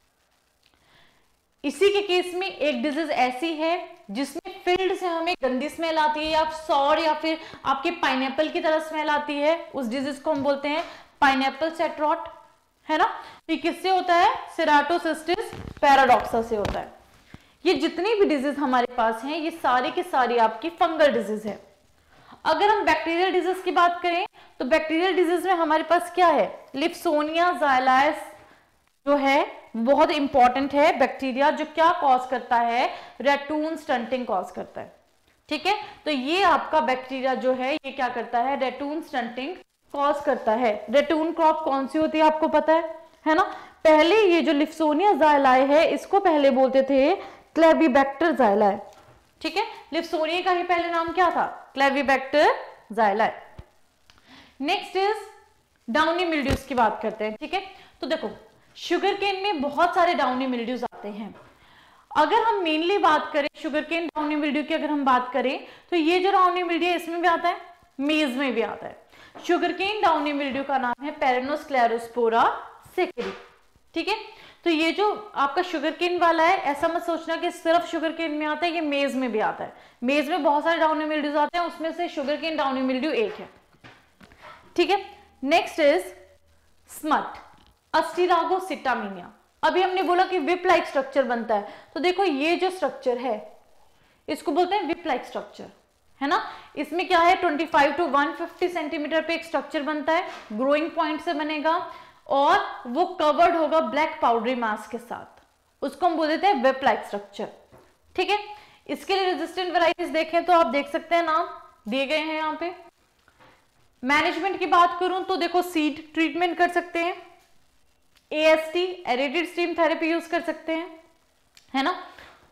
Speaker 1: इसी के केस में एक डिजीज ऐसी है जिसमें फील्ड से हमें गंदी स्मेल आती है, या सॉर या फिर आपके पाइनएप्पल की तरह स्मेल आती है, उस डिजीज को हम बोलते हैं पाइनएप्पल सेट्रॉट, है ना। ये किससे होता है, सेराटोसिस्टिस पैराडॉक्सा से होता है। ये जितनी भी डिजीज हमारे पास हैं ये सारी की सारी आपकी फंगल डिजीज है। अगर हम बैक्टीरियल डिजीज की बात करें तो बैक्टीरियल डिजीज में हमारे पास क्या है, लिप्सोनिया ज़ाइलास जो है बहुत इंपॉर्टेंट है बैक्टीरिया, जो क्या कॉज करता है, रेटून स्टंटिंग कॉज करता है। ठीक है, तो ये आपका बैक्टीरिया जो है ये क्या करता है, रेटून स्टंटिंग कॉज करता है। रेटून क्रॉप कौन सी होती है आपको पता है ना। पहले ये जो लिप्सोनिया ज़ाइलाए है इसको पहले बोलते थे क्लेविबैक्टर ज़ाइलाए। ठीक है, लिप्सोनिया का ही पहले नाम क्या था, Clavibacter xyli. Next is downy mildews की बात करते हैं। ठीक है, तो देखो शुगर केन में बहुत सारे डाउनी मिल्ड्यूज आते हैं। अगर हम मेनली बात करें शुगर केन डाउनी मिल्ड्यू की, अगर हम बात करें तो ये जो डाउनी मिल्ड्यू है इसमें भी आता है, मेज में भी आता है। शुगर केन डाउनी मिल्ड्यू का नाम है पेरिनोस्क्लेरोस्पोरा सेकेरी। ठीक है, तो ये जो आपका शुगर केन वाला है, ऐसा मत सोचना कि सिर्फ शुगर केन में आता है, ये मेज में भी आता है। मेज में बहुत सारे डाउनी मिल्ड्यूज आते हैं, उसमें से शुगर केन डाउनी मिल्ड्यू एक है, ठीक है। Next is smut, Ustilago scitaminea. अभी हमने बोला कि विप लाइक स्ट्रक्चर बनता है, तो देखो ये जो स्ट्रक्चर है इसको बोलते हैं विप लाइक स्ट्रक्चर, है ना। इसमें क्या है 25 to 150 सेंटीमीटर पे एक स्ट्रक्चर बनता है, ग्रोइंग पॉइंट से बनेगा और वो कवर्ड होगा ब्लैक पाउडरी मास के साथ, उसको हम बोल देते हैं विप लाइक स्ट्रक्चर, ठीक है। इसके लिए रेजिस्टेंट वैरायटीज देखें तो आप देख सकते हैं, नाम दिए गए हैं यहाँ पे। मैनेजमेंट की बात करूं तो देखो सीड ट्रीटमेंट कर सकते हैं, AST aerated steam therapy use कर सकते हैं, है ना।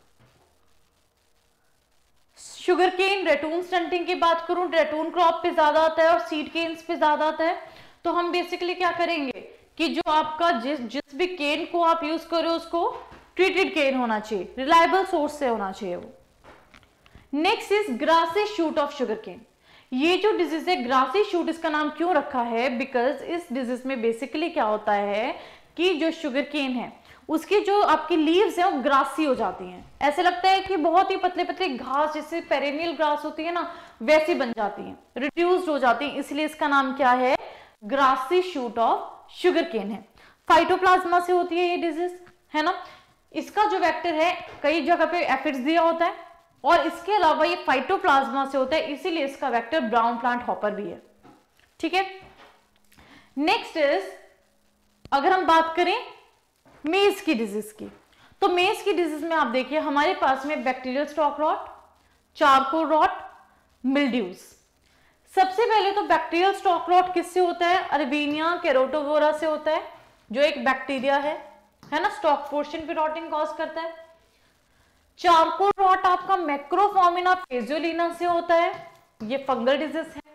Speaker 1: शुगर केन रेटून स्टंटिंग की बात करूं, रेटून क्रॉप पे ज्यादा आता है और सीड केन्स पे ज्यादा आता है, तो हम बेसिकली क्या करेंगे कि जो आपका जिस भी केन को आप यूज करो उसको ट्रीटेड केन होना चाहिए, रिलायबल सोर्स से होना चाहिए वो। Next is grassy shoot of sugarcane. ये जो डिजीज है ग्रासी शूट, इसका नाम क्यों रखा है, बिकॉज इस डिजीज में बेसिकली क्या होता है कि जो शुगर केन है उसकी जो आपकी लीव्स है वो ग्रासी हो जाती हैं, ऐसे लगता है कि बहुत ही पतले पतले घास जैसे पेरेनियल ग्रास होती है ना वैसी बन जाती हैं, रिड्यूस्ड हो जाती हैं, इसलिए इसका नाम क्या है, grassy shoot of sugarcane है। फाइटोप्लाज्मा से होती है ये डिजीज, है ना। इसका जो वेक्टर है कई जगह पे एफिड्स दिया होता है और इसके अलावा ये फाइटोप्लाज्मा से होता है, इसीलिए इसका वेक्टर ब्राउन प्लांट हॉपर भी है, ठीक है। नेक्स्ट इज अगर हम बात करें मेज की डिजीज की, तो मेज की डिजीज में आप देखिए हमारे पास में bacterial stalk rot, charcoal rot, mildews. सबसे पहले तो बैक्टीरियल स्टॉक रॉट किससे होता है, अरबीनिया कैरोटोवोरा से होता है, जो एक बैक्टीरिया है ना, स्टॉक पोर्शन पे रॉटिंग कॉज करता है। चारकोल रॉट आपका मैक्रोफॉर्मिना फेजियोलिना से होता है, ये फंगल डिजीज है।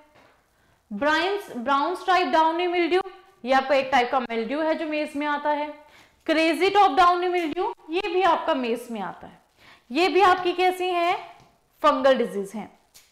Speaker 1: ब्राउन स्ट्राइप डाउनी मिल्ड्यू, ये आपका एक टाइप का मिल्ड्यू है जो मेज में आता है। क्रेजी टॉप डाउनी मिल्ड्यू, ये भी आपका मेज में आता है, ये भी आपकी कैसी है, फंगल डिजीज है।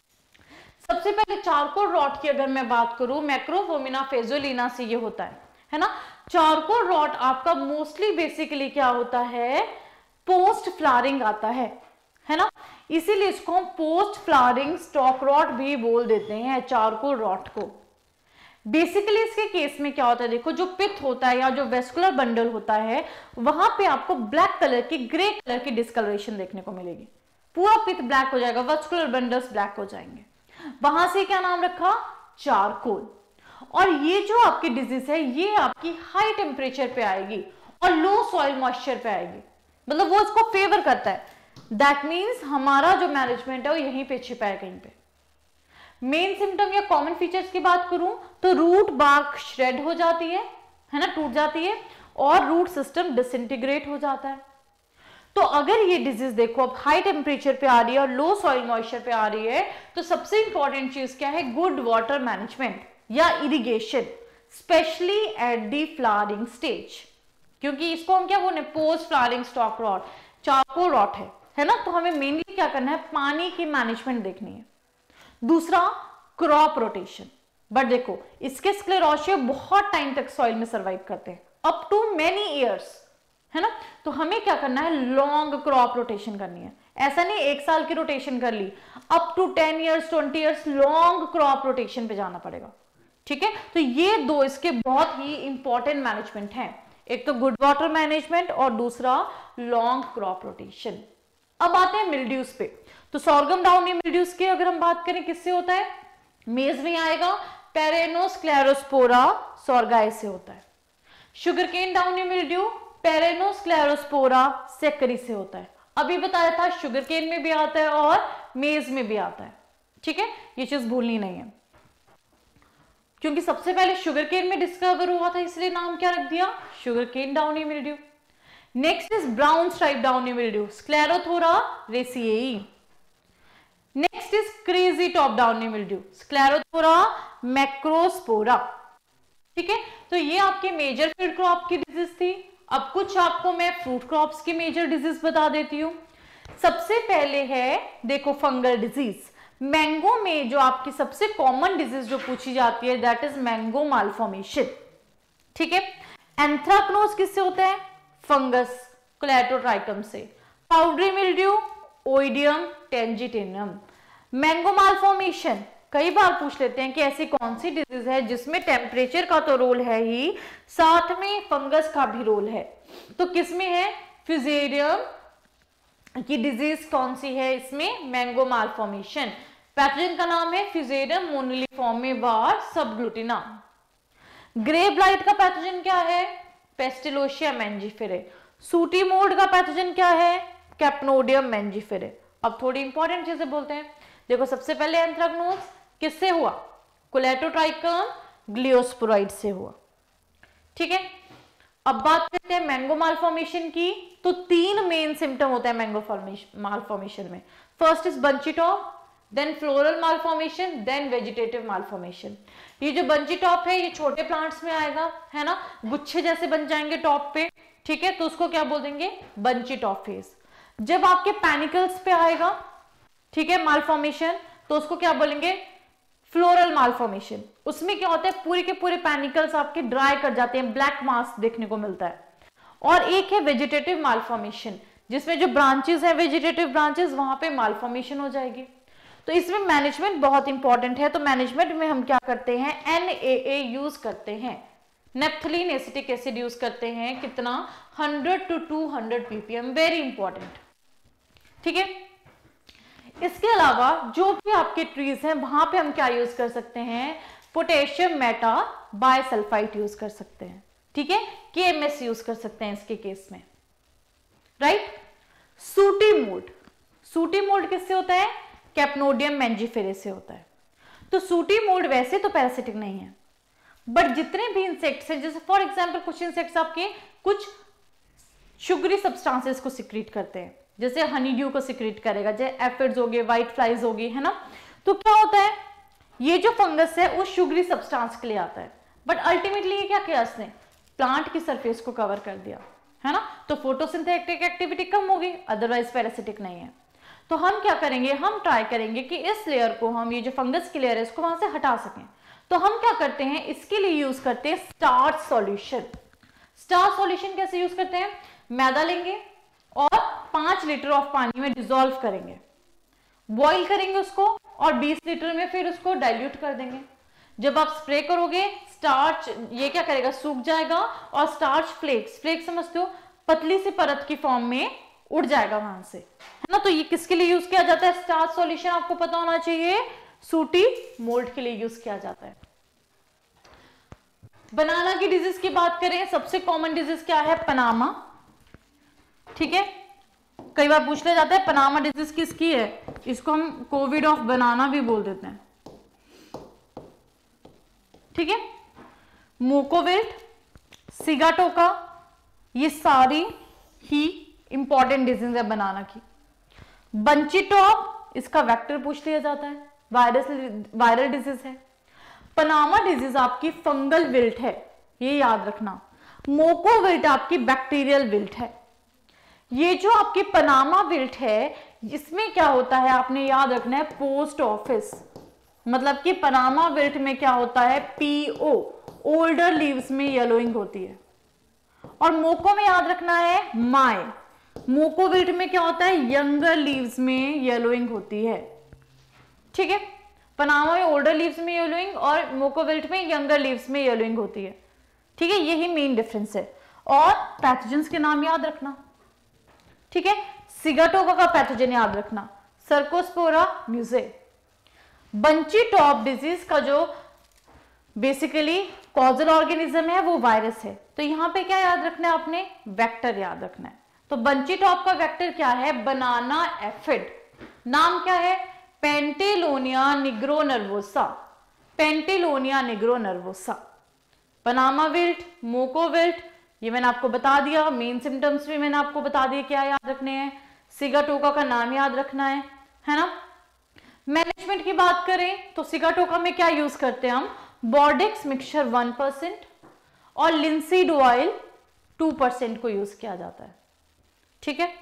Speaker 1: सबसे पहले चारकोल रॉट की अगर मैं बात करूं, मैक्रोफोमिना फेजियोलिना से ये होता है ना। चारकोल रॉट आपका मोस्टली बेसिकली क्या होता है, पोस्ट फ्लावरिंग आता है ना, इसीलिए इसको हम पोस्ट फ्लावरिंग स्टॉक रॉट भी बोल देते हैं चारकोल रॉट को। बेसिकली इसके केस में क्या होता है, देखो जो पिथ होता है या जो वेस्कुलर बंडल होता है वहां पे आपको ब्लैक कलर की, ग्रे कलर की डिस्कलरेशन देखने को मिलेगी, पूरा पिथ ब्लैक हो जाएगा, वेस्कुलर बंडल्स ब्लैक हो जाएंगे, वहां से क्या नाम रखा, चारकोल। और ये जो आपकी डिजीज है ये आपकी हाई टेम्परेचर पे आएगी और लो सॉइल मॉइस्चर पे आएगी, मतलब वो इसको फेवर करता है, दैट मीन्स हमारा जो मैनेजमेंट है वो यहीं पे छिपा है कहीं पे। मेन सिम्टम या कॉमन फीचर्स की बात करूं तो रूट बार्क श्रेड हो जाती है ना, टूट जाती है, और रूट सिस्टम डिसइंटीग्रेट हो जाता है। तो अगर ये डिजीज देखो अब हाई टेम्परेचर पे आ रही है और लो सॉइल मॉइस्चर पे आ रही है, तो सबसे इंपॉर्टेंट चीज क्या है, गुड वाटर मैनेजमेंट या irrigation, specially at the flowering stage, क्योंकि इसको हम क्या बोलते हैं, post flowering stalk rot, charcoal rot है ना। तो हमें मेनली क्या करना है, पानी की मैनेजमेंट देखनी है। दूसरा क्रॉप रोटेशन, बट देखो इसके स्क्लेरोशिया बहुत टाइम तक सॉइल में सर्वाइव करते हैं, अप टू मेनी ईयर्स, है ना। तो हमें क्या करना है, लॉन्ग क्रॉप रोटेशन करनी है, ऐसा नहीं एक साल की रोटेशन कर ली, up to 10 years 20 years long crop rotation पे जाना पड़ेगा, ठीक है। तो ये दो इसके बहुत ही इंपॉर्टेंट मैनेजमेंट हैं, एक तो गुड वाटर मैनेजमेंट और दूसरा लॉन्ग क्रॉप रोटेशन। अब आते हैं मिल्ड्यूज पे, तो सॉर्गम डाउनी मिल्ड्यूज की अगर हम बात करें किससे होता है, मेज में आएगा, पेरेनोस्क्लेरोस्पोरा सॉर्गाई से होता है। शुगर केन डाउनी मिल्ड्यू पेरेनोस्क्लेरोस्पोरा सेकरी से होता है, अभी बताया था शुगर केन में भी आता है और मेज में भी आता है, ठीक है, ये चीज भूलनी नहीं है, क्योंकि सबसे पहले शुगर केन में डिस्कवर हुआ था इसलिए नाम क्या रख दिया, sugar cane downy mildew. Next is brown stripe downy mildew, स्क्लेरोथोरा रेसिएई। Next is crazy top downy mildew, स्क्लेरोथोरा मैक्रोस्पोरा, ठीक है। तो ये आपके मेजर फील्ड क्रॉप की डिजीज थी। अब कुछ आपको मैं फ्रूट क्रॉप्स की मेजर डिजीज बता देती हूँ। सबसे पहले है देखो फंगल डिजीज, मैंगो में जो आपकी सबसे कॉमन डिजीज जो पूछी जाती है दैट इज मैंगो मालफॉर्मेशन, ठीक है। एंथ्राक्नोज किससे होता है, फंगस कोलेटोट्राइकम से, पाउडरी मिल्ड्यू ओइडियम टेंजिटिनम। मैंगो मालफॉर्मेशन कई बार पूछ लेते हैं कि ऐसी कौन सी डिजीज है जिसमें टेम्परेचर का तो रोल है ही, साथ में फंगस का भी रोल है, तो किसमें है? फ्यूजेरियम की डिजीज कौन सी है इसमें? Mango malformation. पैथोजन का नाम है फ्यूजेरियम मोनोलिफॉर्मे वार सबग्लूटिना। ग्रे ब्लाइट का पैथोजन क्या है? पेस्टिलोशिया मैंजिफेरे। सूटी मोल्ड का पैथोजन क्या है? कैप्नोडियम मैंजिफेरे। अब थोड़ी इंपॉर्टेंट चीजें बोलते हैं। देखो, सबसे पहले एंथ्रेक्नोज किससे हुआ? कोलेटोट्राइकम ग्लियोस्पोराइड से हुआ। ठीक है, अब बात करते हैं मैंगो मालफॉर्मेशन की। तो 3 मेन सिम्टम होता है मैंगो मालफॉर्मेशन में। First is bunchy top, then floral malformation, then vegetative malformation. ये जो बंची टॉप है ये छोटे प्लांट्स में आएगा, है ना, गुच्छे जैसे बन जाएंगे टॉप पे। ठीक है, तो उसको क्या बोल देंगे? Bunchy top phase. जब आपके पैनिकल्स पे आएगा, ठीक है, मालफॉर्मेशन, तो उसको क्या बोलेंगे? Floral malformation. उसमें क्या होता है? पूरे के पूरे पैनिकल्स आपके ड्राई कर जाते हैं, ब्लैक मास देखने को मिलता है। और एक है वेजिटेटिव मालफॉर्मेशन, जिसमें जो ब्रांचेस है, वेजिटेटिव ब्रांचेस, वहां पे मालफॉर्मेशन हो जाएगी। तो इसमें मैनेजमेंट बहुत इंपॉर्टेंट है। तो मैनेजमेंट में हम क्या करते हैं? NaA यूज करते हैं, नेप्थलीन एसिटिक एसिड यूज करते हैं। कितना? 100 to 200 ppm, वेरी इंपॉर्टेंट। ठीक है, इसके अलावा जो भी आपके ट्रीज हैं वहां पे हम क्या यूज कर सकते हैं? पोटेशियम मेटा बायसल्फाइट यूज कर सकते हैं। ठीक है, KMS यूज कर सकते हैं इसके केस में, right. Sooty mould, sooty mould किससे होता है? कैप्नोडियम मैंजिफेरे से होता है। तो सूटी मोल्ड वैसे तो पैरासिटिक नहीं है, बट जितने भी इंसेक्ट्स हैं, जैसे फॉर एग्जांपल कुछ इंसेक्ट्स आपके कुछ शुगरी सब्सटेंसेस को सिक्रीट करते हैं, जैसे हनी ड्यू को सिक्रीट करेगा, जैसे एफिड्स हो गए, व्हाइट फ्लाइज होगी, है ना। तो क्या होता है? ये जो फंगस है उस शुगरी सब्सटेंस के लिए आता है, बट अल्टीमेटली ये क्या किया? इसने प्लांट की सरफेस को कवर कर दिया, है ना। तो फोटोसिंथेटिक एक्टिविटी कम होगी, अदरवाइज पैरासिटिक नहीं है। तो हम क्या करेंगे? हम ट्राई करेंगे कि इस लेयर को हम, ये जो फंगस की लेयर है, इसको वहां से हटा सकें। तो हम क्या करते हैं? इसके लिए यूज करते हैं स्टार्च सॉल्यूशन। स्टार्च सॉल्यूशन कैसे यूज करते हैं? मैदा लेंगे और 5 लीटर ऑफ पानी में डिसॉल्व करेंगे, बॉईल करेंगे उसको, और 20 लीटर में फिर उसको डाइल्यूट कर देंगे। जब आप स्प्रे करोगे, स्टार्च ये क्या करेगा? सूख जाएगा, और स्टार्च फ्लेक्स, फ्लेक्स समझते हो, पतली सी परत की फॉर्म में उड़ जाएगा वहां से, है ना। तो ये किसके लिए यूज किया जाता है? स्टार्च सॉल्यूशन आपको पता होना चाहिए, सूटी मोल्ड के लिए यूज किया जाता है। बनाना की डिजीज की बात करें, सबसे कॉमन डिजीज क्या है? पनामा। ठीक है, कई बार पूछ लिया जाता है पनामा डिजीज किसकी है? इसको हम कोविड ऑफ बनाना भी बोल देते हैं। ठीक है, मोकोविल्ट, सिगाटोका, ये सारी ही इंपॉर्टेंट डिजीज है बनाना की। बंची टॉप, इसका वेक्टर पूछ लिया जाता है, वायरल डिजीज है। पनामा डिजीज आपकी फंगल विल्ट है, ये याद रखना। मोकोविल्ट आपकी बैक्टीरियल विल्ट है। ये जो आपकी पनामा विल्ट है, इसमें क्या होता है आपने याद रखना है? पोस्ट ऑफिस, मतलब कि पनामा विल्ट में क्या होता है? PO, ओल्डर लीव्स में येलोइंग होती है। और मोको में याद रखना है माय, मोकोविल्ट में क्या होता है? यंगर लीव्स में येलोइंग होती है। ठीक है, पनामा में ओल्डर लीव्स में येलोइंग और मोकोविल्ट में यंगर लीव्स में येलोइंग होती है। ठीक है, यही मेन डिफरेंस है। और पैथोजेंस के नाम याद रखना। ठीक है, सिगाटोका का पैथोजन याद रखना, सर्कोस्पोरा म्यूजे। बंची टॉप डिजीज का जो बेसिकली कॉजल ऑर्गेनिज्म है वो वायरस है। तो यहां पे क्या याद रखना है आपने? वेक्टर याद रखना है। तो बंची टॉप का वेक्टर क्या है? Banana aphid. नाम क्या है? पेंटेलोनिया निग्रो नर्वोसा, पेंटेलोनिया निग्रो नर्वोसा। पनामा विल्ट, मोकोविल्ट, ये मैंने आपको बता दिया। मेन सिम्टम्स भी मैंने आपको बता दिए क्या याद रखने हैं। सिगाटोका का नाम याद रखना है ना। मैनेजमेंट की बात करें तो सिगाटोका में क्या यूज करते हैं हम? बॉर्डेक्स मिक्सचर 1% और लिंसीड ऑयल 2% को यूज किया जाता है। ठीक है,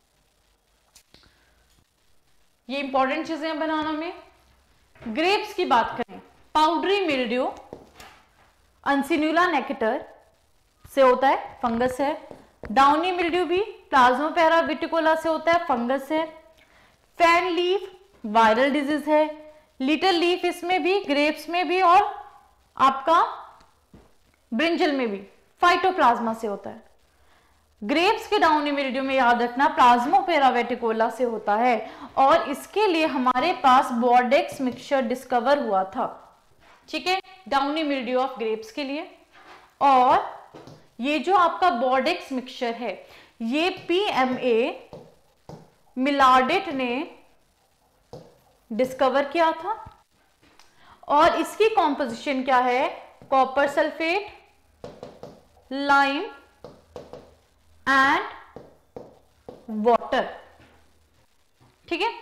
Speaker 1: ये इंपॉर्टेंट चीजें हैं बनाना में। ग्रेप्स की बात करें, पाउडरी मिल्ड्यू अनसिन्यूला नेकेटर से होता है, फंगस है। डाउनी मिल्ड्यू भी प्लाज्मोपेरा विटिकोला से होता है, फंगस है। फैन लीफ वायरल डिजीज है। लिटिल लीफ इसमें भी, ग्रेप्स में भी और आपका ब्रिंजल में भी फाइटोप्लाज्मा से होता है। ग्रेप्स के डाउनी मिल्ड्यू में याद रखना प्लाज्मोपेरा वेटिकोला से होता है और इसके लिए हमारे पास बॉर्डेक्स मिक्सचर डिस्कवर हुआ था, ठीक है, डाउनी मिल्ड्यू ऑफ ग्रेप्स के लिए। और ये जो आपका बॉर्डेक्स मिक्सचर है ये पीएमए मिलार्डेट ने डिस्कवर किया था और इसकी कॉम्पोजिशन क्या है, copper sulphate, lime and water, ठीक है,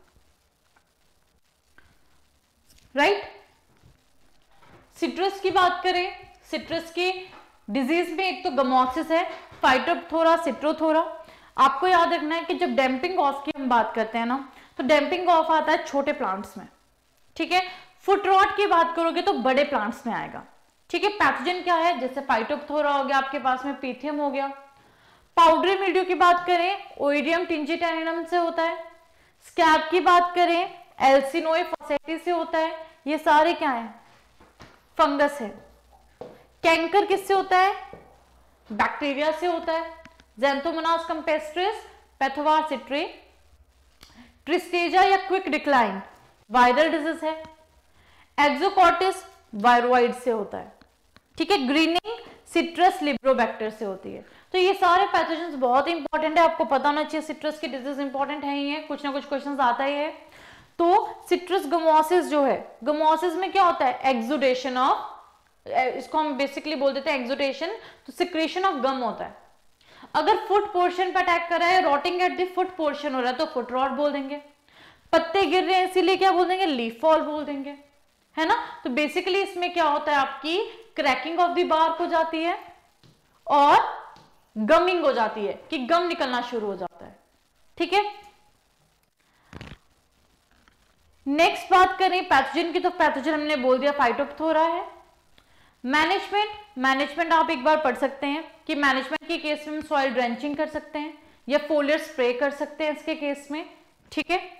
Speaker 1: राइट। सिट्रस की बात करें, सिट्रस की डिजीज में एक तो गमोसिस है, फाइटोप्थोरा, सिट्रोथोरा। आपको याद रखना है कि जब डैम्पिंग ऑफ की हम बात करते हैं ना तो डैम्पिंग ऑफ आता है छोटे प्लांट्स में, ठीक है। फुट रॉट की बात करोगे तो बड़े प्लांट्स में आएगा, ठीक है। पैथोजन क्या है, जैसे फाइटोप्थोरा हो गया आपके पास में, पीथियम हो गया। पाउडरी मिल्ड्यू की बात करें ओइडियम टिंजिटेनिनम से होता है। स्कैब की बात करें एल्सिनोए फॉसेटी से होता है। ये सारे क्या है, फंगस है। कैंकर किससे होता है, बैक्टीरिया से होता है। Xanthomonas campestris, पैथोवार सिट्रे। ट्रिस्टेजा या क्विक डिक्लाइन वायरल डिजीज है। एक्सोकॉर्टिस वायरोइड से होता है, ठीक है। ग्रीनिंग सिट्रस लिब्रोबैक्टर से होती है। तो ये सारे पैथोजेंस बहुत इंपॉर्टेंट है, आपको पता होना चाहिए। सिट्रस की डिजीज इंपॉर्टेंट है ही है, कुछ ना कुछ क्वेश्चंस आता ही है। तो सिट्रस गमोसिस जो है, गमोसिस में क्या होता है, एक्सुडेशन ऑफ, इसको हम बेसिकली बोल देते हैं एक्सुडेशन, तो सिक्रेशन ऑफ गम होता है। अगर फुट पोर्शन पर अटैक कर रहा है, rotting at the foot portion हो रहा है तो फुट रॉट बोल देंगे। पत्ते गिर रहे हैं इसीलिए क्या बोल देंगे, लीफ फॉल बोल देंगे, है ना। तो बेसिकली इसमें क्या होता है, आपकी क्रैकिंग ऑफ द बार्क हो जाती है और गमिंग हो जाती है कि गम निकलना शुरू हो जाता है, ठीक है। नेक्स्ट बात करें पैथोजन की, तो पैथोजन हमने बोल दिया फाइटोप्थोरा है। मैनेजमेंट आप एक बार पढ़ सकते हैं कि मैनेजमेंट के केस में हम सॉइल ड्रेंचिंग कर सकते हैं या फोलियर स्प्रे कर सकते हैं इसके केस में, ठीक है।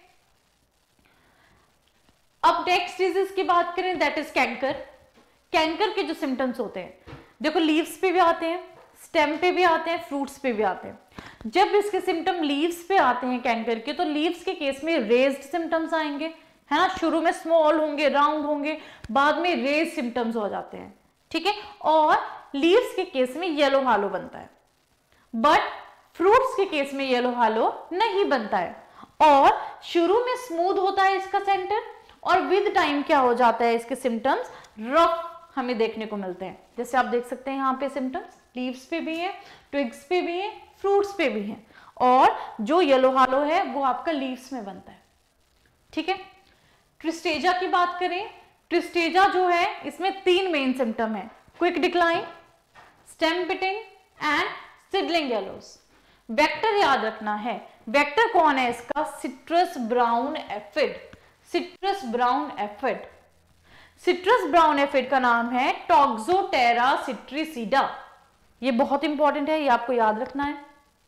Speaker 1: अब नेक्स्ट डिजीज की बात करें दैट इज कैंकर। कैंकर के जो सिम्टम्स होते हैं, देखो लीव्स पे भी आते हैं, स्टेम पे भी आते हैं, फ्रूट्स पे भी आते हैं। जब इसके सिम्टम लीव्स पे आते हैं कैंकर के, तो लीव्स के केस में रेज्ड सिम्टम्स आएंगे, है ना। शुरू में स्मॉल होंगे, राउंड होंगे, बाद में रेज सिम्टम्स हो जाते हैं, ठीक है। और लीव्स के केस में येलो हालो बनता है, बट फ्रूट्स के केस में येलो हालो नहीं बनता है। और शुरू में स्मूथ होता है इसका सेंटर और विद टाइम क्या हो जाता है, इसके सिम्टम्स रफ हमें देखने को मिलते हैं। जैसे आप देख सकते हैं यहाँ पे सिम्टम्स लीव्स पे भी है, ट्विग्स पे भी है, फ्रूट्स पे भी है। और जो येलो हालो है वो आपका लीव्स में बनता है, ठीक है। ट्रिस्टेजा की बात करें, ट्रिस्टेजा जो है इसमें 3 मेन सिम्टम है, quick decline, stem pitting and seedling yellows. Vector याद रखना है, वेक्टर कौन है इसका, citrus brown aphid. Citrus brown aphid, citrus brown aphid का नाम है टॉक्सोटेरा सिट्रिसीडा। ये बहुत इंपॉर्टेंट है, ये आपको याद रखना है।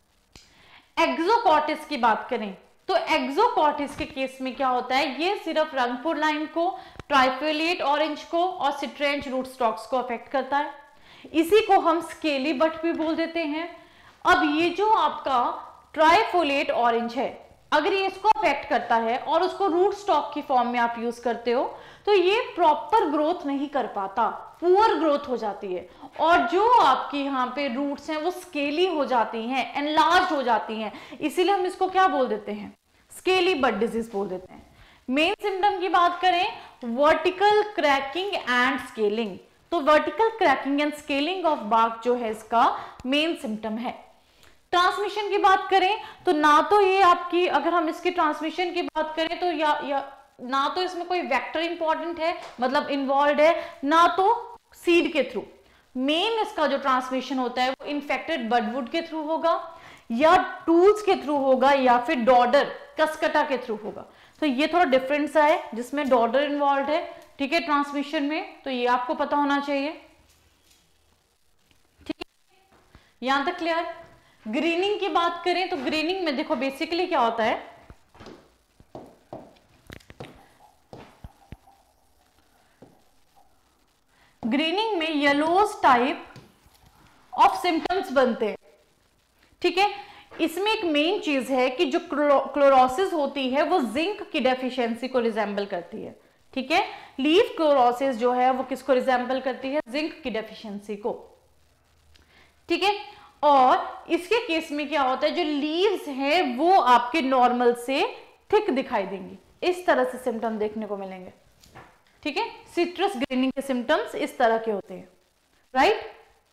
Speaker 1: एक्सोकॉर्टिस की बात करें तो एक्सोकॉर्टिस के केस में क्या होता है, ये सिर्फ रंगपुर लाइम को, ट्राइफोलिएट ऑरेंज को और सिट्रेंच रूट स्टॉक्स को अफेक्ट करता है। इसी को हम स्केली बट भी बोल देते हैं। अब ये जो आपका ट्राइफोलिएट ऑरेंज है, अगर ये इसको अफेक्ट करता है और उसको रूट स्टॉक की फॉर्म में आप यूज करते हो तो ये प्रॉपर ग्रोथ नहीं कर पाता, पुअर ग्रोथ हो जाती है। और जो आपकी यहाँ पे रूट्स हैं वो स्केली हो जाती हैं, एनलार्ज हो जाती हैं, इसीलिए हम इसको क्या बोल देते हैं, स्केली बड डिजीज बोल देते हैं। मेन सिम्टम की बात करें, वर्टिकल क्रैकिंग एंड स्केलिंग। तो vertical cracking and scaling of bark जो है इसका मेन सिम्टम है। ट्रांसमिशन की बात करें तो ना तो ये आपकी, अगर हम इसकी ट्रांसमिशन की बात करें तो या ना तो इसमें कोई वेक्टर इंपॉर्टेंट है, मतलब इन्वॉल्व है, ना तो सीड के थ्रू। मेन इसका जो ट्रांसमिशन होता है वो इन्फेक्टेड बडवुड के थ्रू होगा या टूल्स के थ्रू होगा या फिर डॉडर कसकटा के थ्रू होगा। तो ये थोड़ा डिफरेंस है जिसमें डॉडर इन्वॉल्व है, ठीक है, ट्रांसमिशन में। तो ये आपको पता होना चाहिए, ठीक है। यहां तक क्लियर। ग्रीनिंग की बात करें तो ग्रीनिंग में देखो बेसिकली क्या होता है, ग्रीनिंग में येलोस टाइप ऑफ सिम्टम्स बनते हैं। ठीक है, इसमें एक मेन चीज है कि जो क्लोरोसिस होती है वो जिंक की डेफिशिएंसी को रिजेंबल करती है। ठीक है, लीफ क्लोरोसिस जो है वो किसको रिजेंबल करती है, जिंक की डेफिशिएंसी को। ठीक है, और इसके केस में क्या होता है, जो लीव्स हैं वो आपके नॉर्मल से थिक दिखाई देंगी, इस तरह से सिम्टम देखने को मिलेंगे। ठीक है, सिट्रस ग्रीनिंग के सिम्टम्स इस तरह के होते हैं, राइट।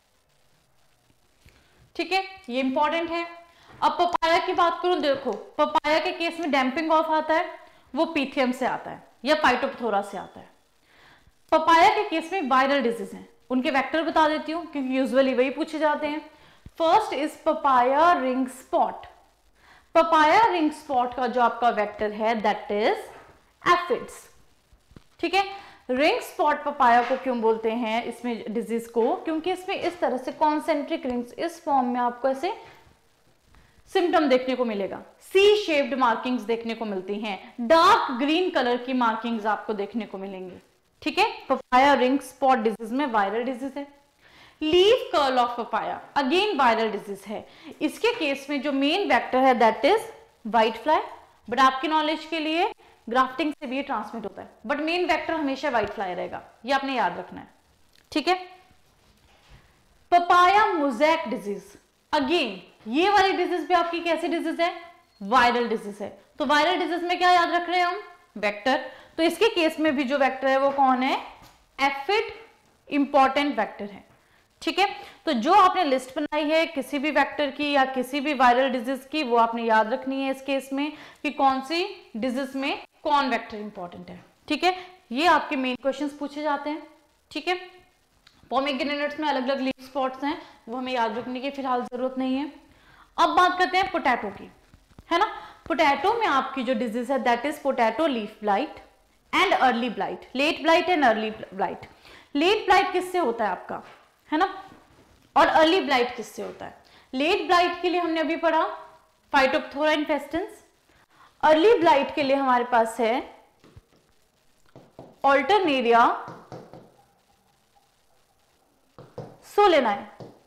Speaker 1: ठीक है, ये इंपॉर्टेंट है। अब पपाया की बात करूं, देखो पपाया के केस में डैम्पिंग ऑफ आता है, वो पीथियम से आता है या फाइटोप्थोरा से आता है। पपाया के केस में वायरल डिजीज हैं, उनके वेक्टर बता देती हूं क्योंकि यूजुअली वही पूछे जाते हैं। First is papaya ring spot. Papaya ring spot का जो आपका वेक्टर है दैट इज एफिड्स। ठीक है, रिंग स्पॉट पपाया को क्यों बोलते हैं इसमें डिजीज को, क्योंकि इसमें इस तरह से कॉन्सेंट्रिक रिंग्स इस फॉर्म में आपको ऐसे सिम्टम देखने को मिलेगा। सी शेप्ड मार्किंग्स देखने को मिलती हैं, डार्क ग्रीन कलर की मार्किंग्स आपको देखने को मिलेंगी। ठीक है, पपाया रिंग स्पॉट डिजीज में वायरल डिजीज है। Leaf curl of papaya again viral disease है। इसके केस में जो मेन वेक्टर है that is white fly, but आपकी नॉलेज के लिए ग्राफ्टिंग से भी ये ट्रांसमिट होता है, बट मेन वेक्टर हमेशा व्हाइट फ्लाई रहेगा, ये आपने याद रखना है। ठीक है, पपाया मोज़ेक डिजीज, अगेन ये वाली डिजीज भी आपकी कैसी डिजीज है, वायरल डिजीज है। तो वायरल डिजीज में क्या याद रख रहे हैं हम, वेक्टर। तो इसके केस में भी जो वेक्टर है वो कौन है, एफिड इंपॉर्टेंट वेक्टर है। ठीक है, तो जो आपने लिस्ट बनाई है किसी भी वेक्टर की या किसी भी वायरल डिजीज की, वो आपने याद रखनी है इस केस में कि कौन सी डिजीज में कौन वेक्टर इंपॉर्टेंट है। ठीक है, ये आपके मेन क्वेश्चंस पूछे जाते हैं। ठीक है, पोमेग्रेनेट्स में अलग अलग लीफ स्पॉट्स हैं, वो हमें याद रखने की फिलहाल जरूरत नहीं है। अब बात करते हैं पोटैटो की, है ना। पोटैटो में आपकी जो डिजीज है that is potato leaf blight and early blight, late blight and early blight. Late blight किससे होता है आपका, है ना, और अर्ली ब्लाइट किससे होता है। लेट ब्लाइट के लिए हमने अभी पढ़ा फाइटोप्थोरा इन्फेस्टेंस, अर्ली ब्लाइट के लिए हमारे पास है ऑल्टरनेरिया सोलेनाई।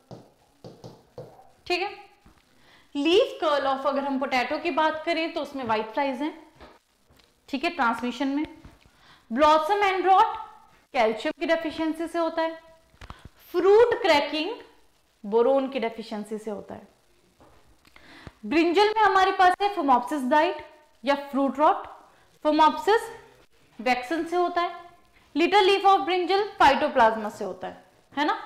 Speaker 1: ठीक है, लीफ कर्ल ऑफ अगर हम पोटैटो की बात करें तो उसमें व्हाइट फ्लाइज हैं। ठीक है, ट्रांसमिशन में ब्लॉसम एंड रॉट कैल्शियम की डेफिशिएंसी से होता है। फ्रूट क्रैकिंग बोरोन की डेफिशिएंसी से होता है। ब्रिंजल में हमारे पास है फोमोप्सिस डाइट या फ्रूट रॉट, फोमोप्सिस वैक्सन से होता है। Little leaf of brinjal phytoplasma से होता है ना।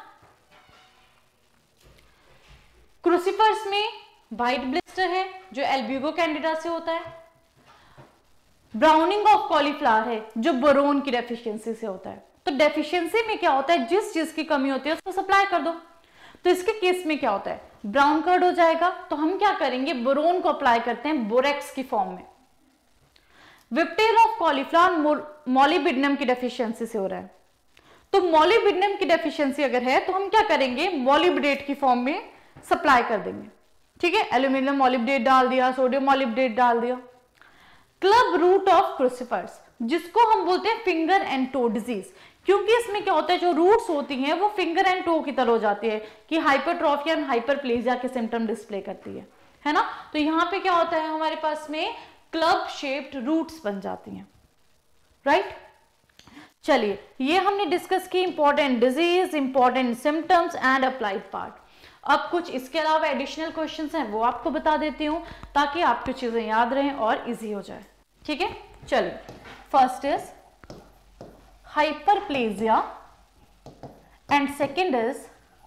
Speaker 1: क्रूसिफर्स में व्हाइट ब्लिस्टर है जो एल्ब्यूगो कैंडिडा से होता है। ब्राउनिंग ऑफ कॉलीफ्लावर है जो बोरोन की डेफिशिएंसी से होता है। तो डेफिशिएंसी में क्या होता है, जिस चीज की कमी होती है उसको सप्लाई कर दो। तो इसके केस में क्या होता है, ब्राउन कर्ड हो जाएगा, तो हम क्या करेंगे, बोरोन को अप्लाई करते हैं बोरेक्स की फॉर्म में। विप्टेल ऑफ कॉलीफ्लावर मॉलिबिडनम की डेफिशिएंसी से हो रहा है, तो मॉलिबिडनम की डेफिशिएंसी अगर है तो हम क्या करेंगे, मॉलिब्डेट की फॉर्म में सप्लाई कर देंगे। ठीक है, एल्यूमिनियम मॉलिब्डेट डाल दिया, सोडियम मॉलिब्डेट डाल दिया। क्लब रूट ऑफ क्रूसिफर्स जिसको हम बोलते हैं फिंगर एंड टो डिजीज, क्योंकि इसमें क्या होता है जो रूट्स होती हैं वो फिंगर एंड टो की तरह हो जाती है कि हाइपरट्रॉफी एंड हाइपरप्लेजिया के सिम्टम डिस्प्ले करती है ना। तो यहां पे क्या होता है, हमारे पास में क्लब शेप्ड रूट्स बन जाती हैं, राइट। चलिए, ये हमने डिस्कस की important disease, important symptoms and applied part. अब कुछ इसके अलावा एडिशनल क्वेश्चंस हैं वो आपको बता देती हूं ताकि आपको चीजें याद रहें और इजी हो जाए। ठीक है, चलिए, first is hyperplasia and second is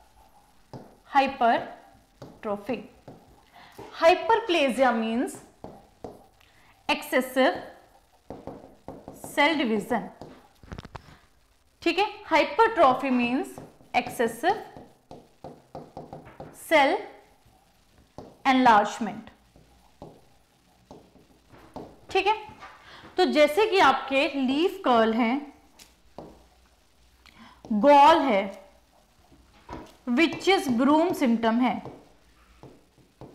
Speaker 1: hypertrophy. Hyperplasia means excessive cell division. ठीक है, hypertrophy means excessive cell enlargement. ठीक है, तो जैसे कि आपके लीफ कर्ल हैं, गॉल है, विच इज ब्रूम सिम्टम है,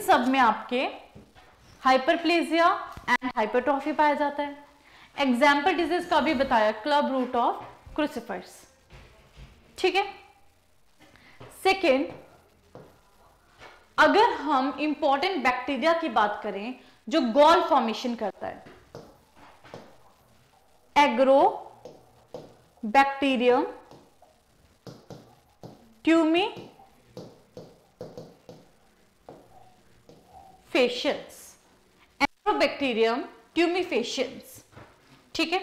Speaker 1: सब में आपके हाइपरप्लेजिया एंड हाइपरट्रॉफी पाया जाता है। एग्जाम्पल डिजीज का भी बताया, क्लब रूट ऑफ क्रूसिफर्स। ठीक है। सेकेंड, अगर हम इंपॉर्टेंट बैक्टीरिया की बात करें जो गॉल फॉर्मेशन करता है, एग्रो बैक्टीरियम ट्यूमी फेशियंस, एग्रोबैक्टीरियम ट्यूमिफेशियंस। ठीक है।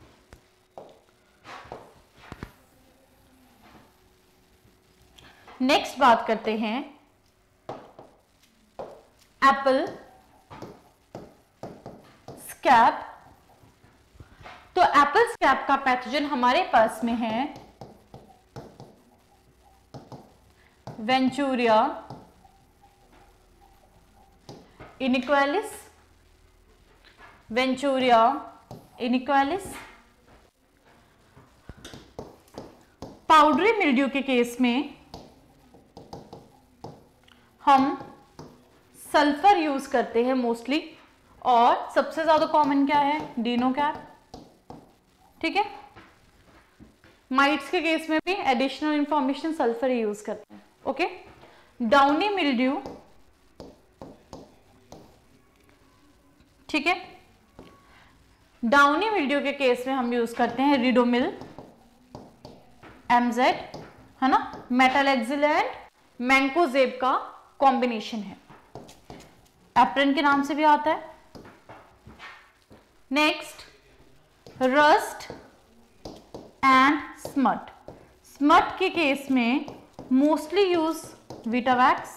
Speaker 1: नेक्स्ट बात करते हैं एप्पल स्कैब। तो एप्पल स्कैब का पैथोजन हमारे पास में है वेंचूरिया इनिक्वालिस, वेंचूरिया इनिक्वालिस। पाउडरी मिल्ड्यू के केस में हम सल्फर यूज करते हैं मोस्टली, और सबसे ज्यादा कॉमन क्या है, डिनोकैप। ठीक है। माइट्स के केस में भी एडिशनल इंफॉर्मेशन सल्फर यूज करते हैं। ओके। डाउनी मिल्ड्यू, ठीक है, डाउनी मिल्ड्यू के केस में हम यूज करते हैं रिडोमिल, एमजेड, है ना, मेटालेक्सिल एंड मैंकोजेब का कॉम्बिनेशन है, एप्रिन के नाम से भी आता है। Next, rust and smut. Smut के केस में मोस्टली यूज वीटावैक्स,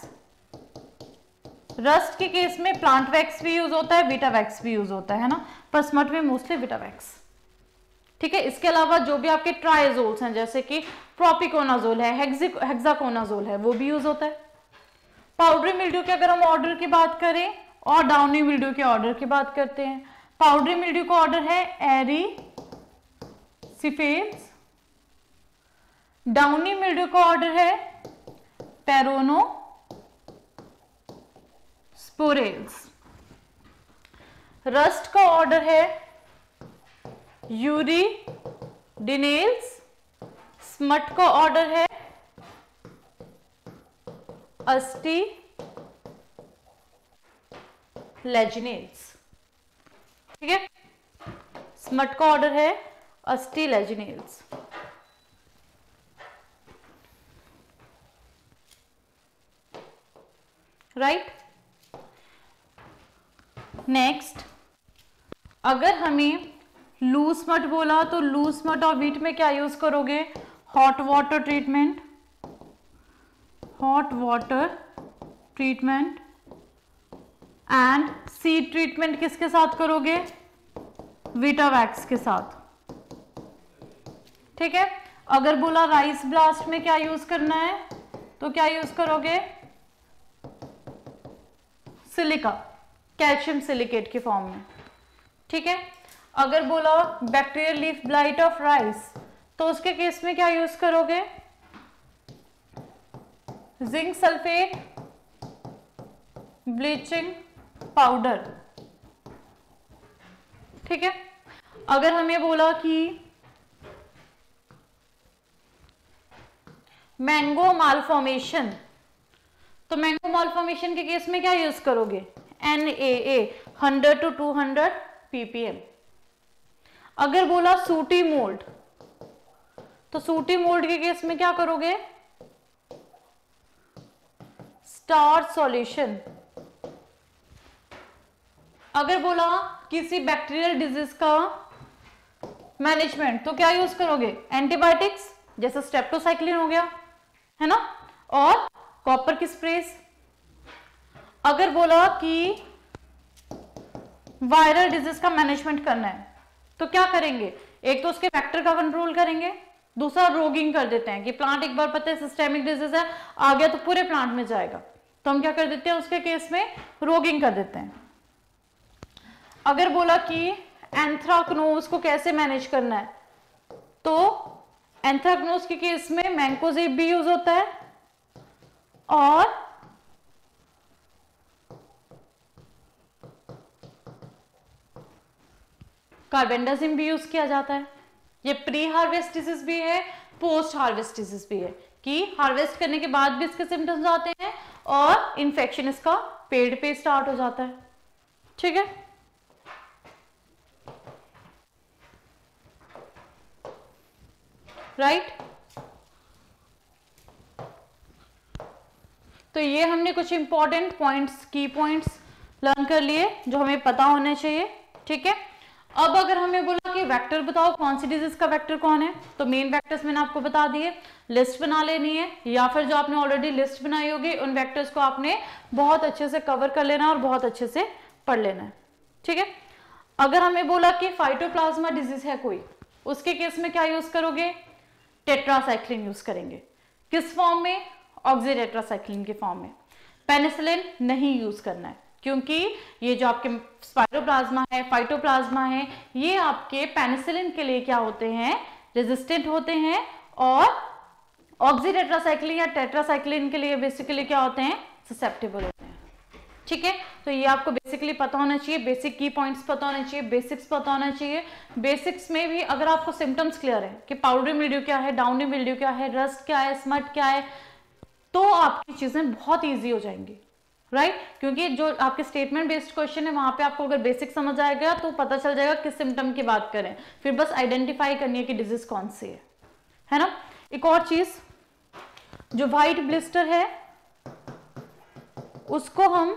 Speaker 1: रस्ट के केस में प्लांट वैक्स भी यूज होता है, वीटावैक्स भी यूज होता है ना, पर स्मट में मोस्टली वीटावैक्स। ठीक है। इसके अलावा जो भी आपके ट्राइजोल्स हैं, जैसे कि प्रोपिकोनाजोल है, हेक्साकोनाजोल है, वो भी यूज होता है। पाउडरी मिल्ड्यू के अगर हम ऑर्डर की बात करें और डाउनी मिल्ड्यू के ऑर्डर की बात करते हैं, पाउडरी मिल्ड्यू का ऑर्डर है एरिसिफेट्स, डाउनी मिल्ड्यू का ऑर्डर है पेरोनो स्पोरेल्स, रस्ट का ऑर्डर है यूरिडिनेल्स, स्मट का ऑर्डर है अस्टिलेजिनेल्स। ठीक है। स्मट का ऑर्डर है अस्टिलेजिनेल्स। राइट। नेक्स्ट, अगर हमें लूज स्मट बोला तो लूज स्मट और वीट में क्या यूज करोगे, hot water treatment, hot water treatment and seed treatment किसके साथ करोगे, वीटावैक्स के साथ। ठीक है। अगर बोला राइस ब्लास्ट में क्या यूज करना है तो क्या यूज करोगे, सिलिका, कैल्शियम सिलिकेट के फॉर्म में। ठीक है। अगर बोला bacterial leaf blight of rice तो उसके केस में क्या यूज करोगे, जिंक सल्फेट ब्लीचिंग पाउडर। ठीक है। अगर हमें बोला कि मैंगो मालफॉर्मेशन, तो मैंगो मालफॉर्मेशन के केस में क्या यूज करोगे, NaA 100 to 200 ppm। अगर बोला सूटी मोल्ड तो सूटी मोल्ड के केस में क्या करोगे, स्टार्च सॉल्यूशन। अगर बोला किसी बैक्टीरियल डिजीज का मैनेजमेंट तो क्या यूज करोगे, एंटीबायोटिक्स, जैसे स्ट्रेप्टोसाइक्लिन हो गया, है ना, और कॉपर की स्प्रेस। अगर बोला कि वायरल डिजीज का मैनेजमेंट करना है तो क्या करेंगे, एक तो उसके फैक्टर का कंट्रोल करेंगे, दूसरा रोगिंग कर देते हैं कि प्लांट एक बार पता है सिस्टेमिक डिजीज है, आ गया तो पूरे प्लांट में जाएगा, तो हम क्या कर देते हैं, उसके केस में रोगिंग कर देते हैं। अगर बोला कि एंथ्राकनोज को कैसे मैनेज करना है तो एंथ्राकनोज के केस में मैंकोजेब भी यूज होता है और कार्बेंडाजिम भी यूज किया जाता है। ये प्री हार्वेस्ट डिजीज भी है, पोस्ट हार्वेस्ट डिजीज भी है, कि हार्वेस्ट करने के बाद भी इसके सिम्टम्स आते हैं और इन्फेक्शन इसका पेड़ पे स्टार्ट हो जाता है। ठीक है, राइट। तो ये हमने कुछ important points, key points learn कर लिए जो हमें पता होने चाहिए। ठीक है, अब अगर हमें बोला कि वेक्टर बताओ कौन सी डिजीज का वेक्टर कौन है, तो मेन वेक्टर्स मैंने आपको बता दिए, लिस्ट बना लेनी है, या फिर जो आपने ऑलरेडी लिस्ट बनाई होगी उन वेक्टर्स को आपने बहुत अच्छे से कवर कर लेना और बहुत अच्छे से पढ़ लेना है। ठीक है, अगर हमें बोला कि फाइटोप्लाज्मा डिजीज है कोई, उसके केस में क्या यूज करोगे, टेट्रासाइक्लिन यूज करेंगे। किस फॉर्म में, ऑक्सीटेट्रासाइक्लिन के फॉर्म में। पेनिसिलिन नहीं यूज करना है, क्योंकि ये जो आपके स्पाइरोप्लाज्मा है, फाइटोप्लाज्मा है, ये आपके पेनिसिलिन के लिए क्या होते हैं, रेजिस्टेंट होते हैं, और ऑक्सीटेट्रासाइक्लिन या टेट्रासाइक्लिन के लिए बेसिकली क्या होते हैं, ससेप्टेबल होते हैं। ठीक है, तो ये आपको बेसिकली पता होना चाहिए, बेसिक की पॉइंट्स पता होना चाहिए, बेसिक्स पता होना चाहिए। बेसिक्स में भी अगर आपको सिम्टम्स क्लियर है कि पाउडरी मिल्ड्यू क्या है, डाउनी मिल्ड्यू क्या है, रस्ट क्या है, स्मट क्या है, तो आपकी चीजें बहुत ईजी हो जाएंगी, राइट। क्योंकि जो आपके स्टेटमेंट बेस्ड क्वेश्चन है वहां पे आपको अगर बेसिक समझ आएगा तो पता चल जाएगा किस सिम्टम की बात करें, फिर बस आइडेंटिफाई करनी है कि डिजीज कौन सी है ना। एक और चीज, जो व्हाइट ब्लिस्टर है उसको हम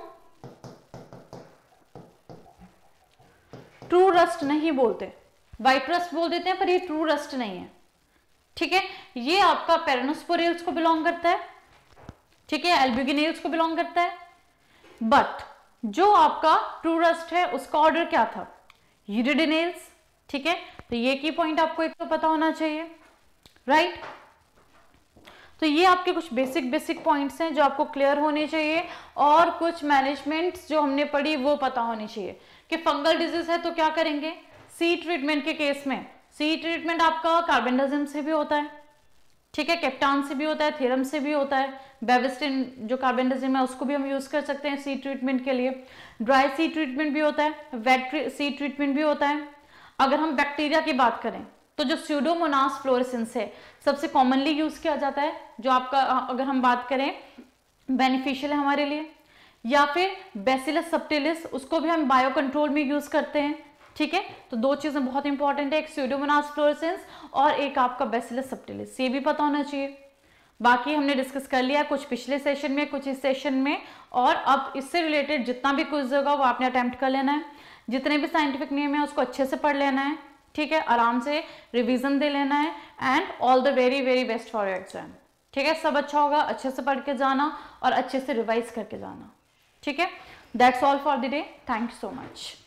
Speaker 1: ट्रू रस्ट नहीं बोलते, व्हाइट रस्ट बोल देते हैं, पर ये ट्रू रस्ट नहीं है। ठीक है, ये आपका पेरानोस्पोरेल्स को बिलोंग करता है, ठीक है, एल्ब्यूगिनेल्स को बिलोंग करता है। बट जो आपका ट्रू रस्ट है उसका ऑर्डर क्या था, यूरिडिनेल्स। ठीक है, तो ये की पॉइंट आपको एक तो पता होना चाहिए, राइट। तो ये आपके कुछ बेसिक पॉइंट्स हैं जो आपको क्लियर होने चाहिए, और कुछ मैनेजमेंट्स जो हमने पढ़ी वो पता होनी चाहिए कि फंगल डिजीज है तो क्या करेंगे। सी ट्रीटमेंट के केस में, सी ट्रीटमेंट आपका कार्बेंडाजिम से भी होता है, ठीक है, केप्टान से भी होता है, थेरम से भी होता है, बेविस्टिन जो कार्बेंडाजिम है उसको भी हम यूज कर सकते हैं सी ट्रीटमेंट के लिए। ड्राई सी ट्रीटमेंट भी होता है, वेट सी ट्रीटमेंट भी होता है। अगर हम बैक्टीरिया की बात करें तो जो स्यूडोमोनास फ्लोरेसेंस है सबसे कॉमनली यूज किया जाता है, जो आपका अगर हम बात करें बेनिफिशियल है हमारे लिए, या फिर बैसिलस सबटिलिस, उसको भी हम बायो कंट्रोल में यूज करते हैं। ठीक है, तो दो चीजें बहुत इंपॉर्टेंट है, एक स्यूडोमोनास फ्लोरेसेंस और एक आपका बैसिलस सबटिलिस, ये भी पता होना चाहिए। बाकी हमने डिस्कस कर लिया कुछ पिछले सेशन में, कुछ इस सेशन में, और अब इससे रिलेटेड जितना भी क्विज होगा वो आपने अटेम्प्ट कर लेना है। जितने भी साइंटिफिक नेम है उसको अच्छे से पढ़ लेना है, ठीक है, आराम से रिवीजन दे लेना है, and all the very very best for your exam. ठीक है, सब अच्छा होगा, अच्छे से पढ़ के जाना और अच्छे से रिवाइज करके जाना। ठीक है, that's all for the day, thank you so much.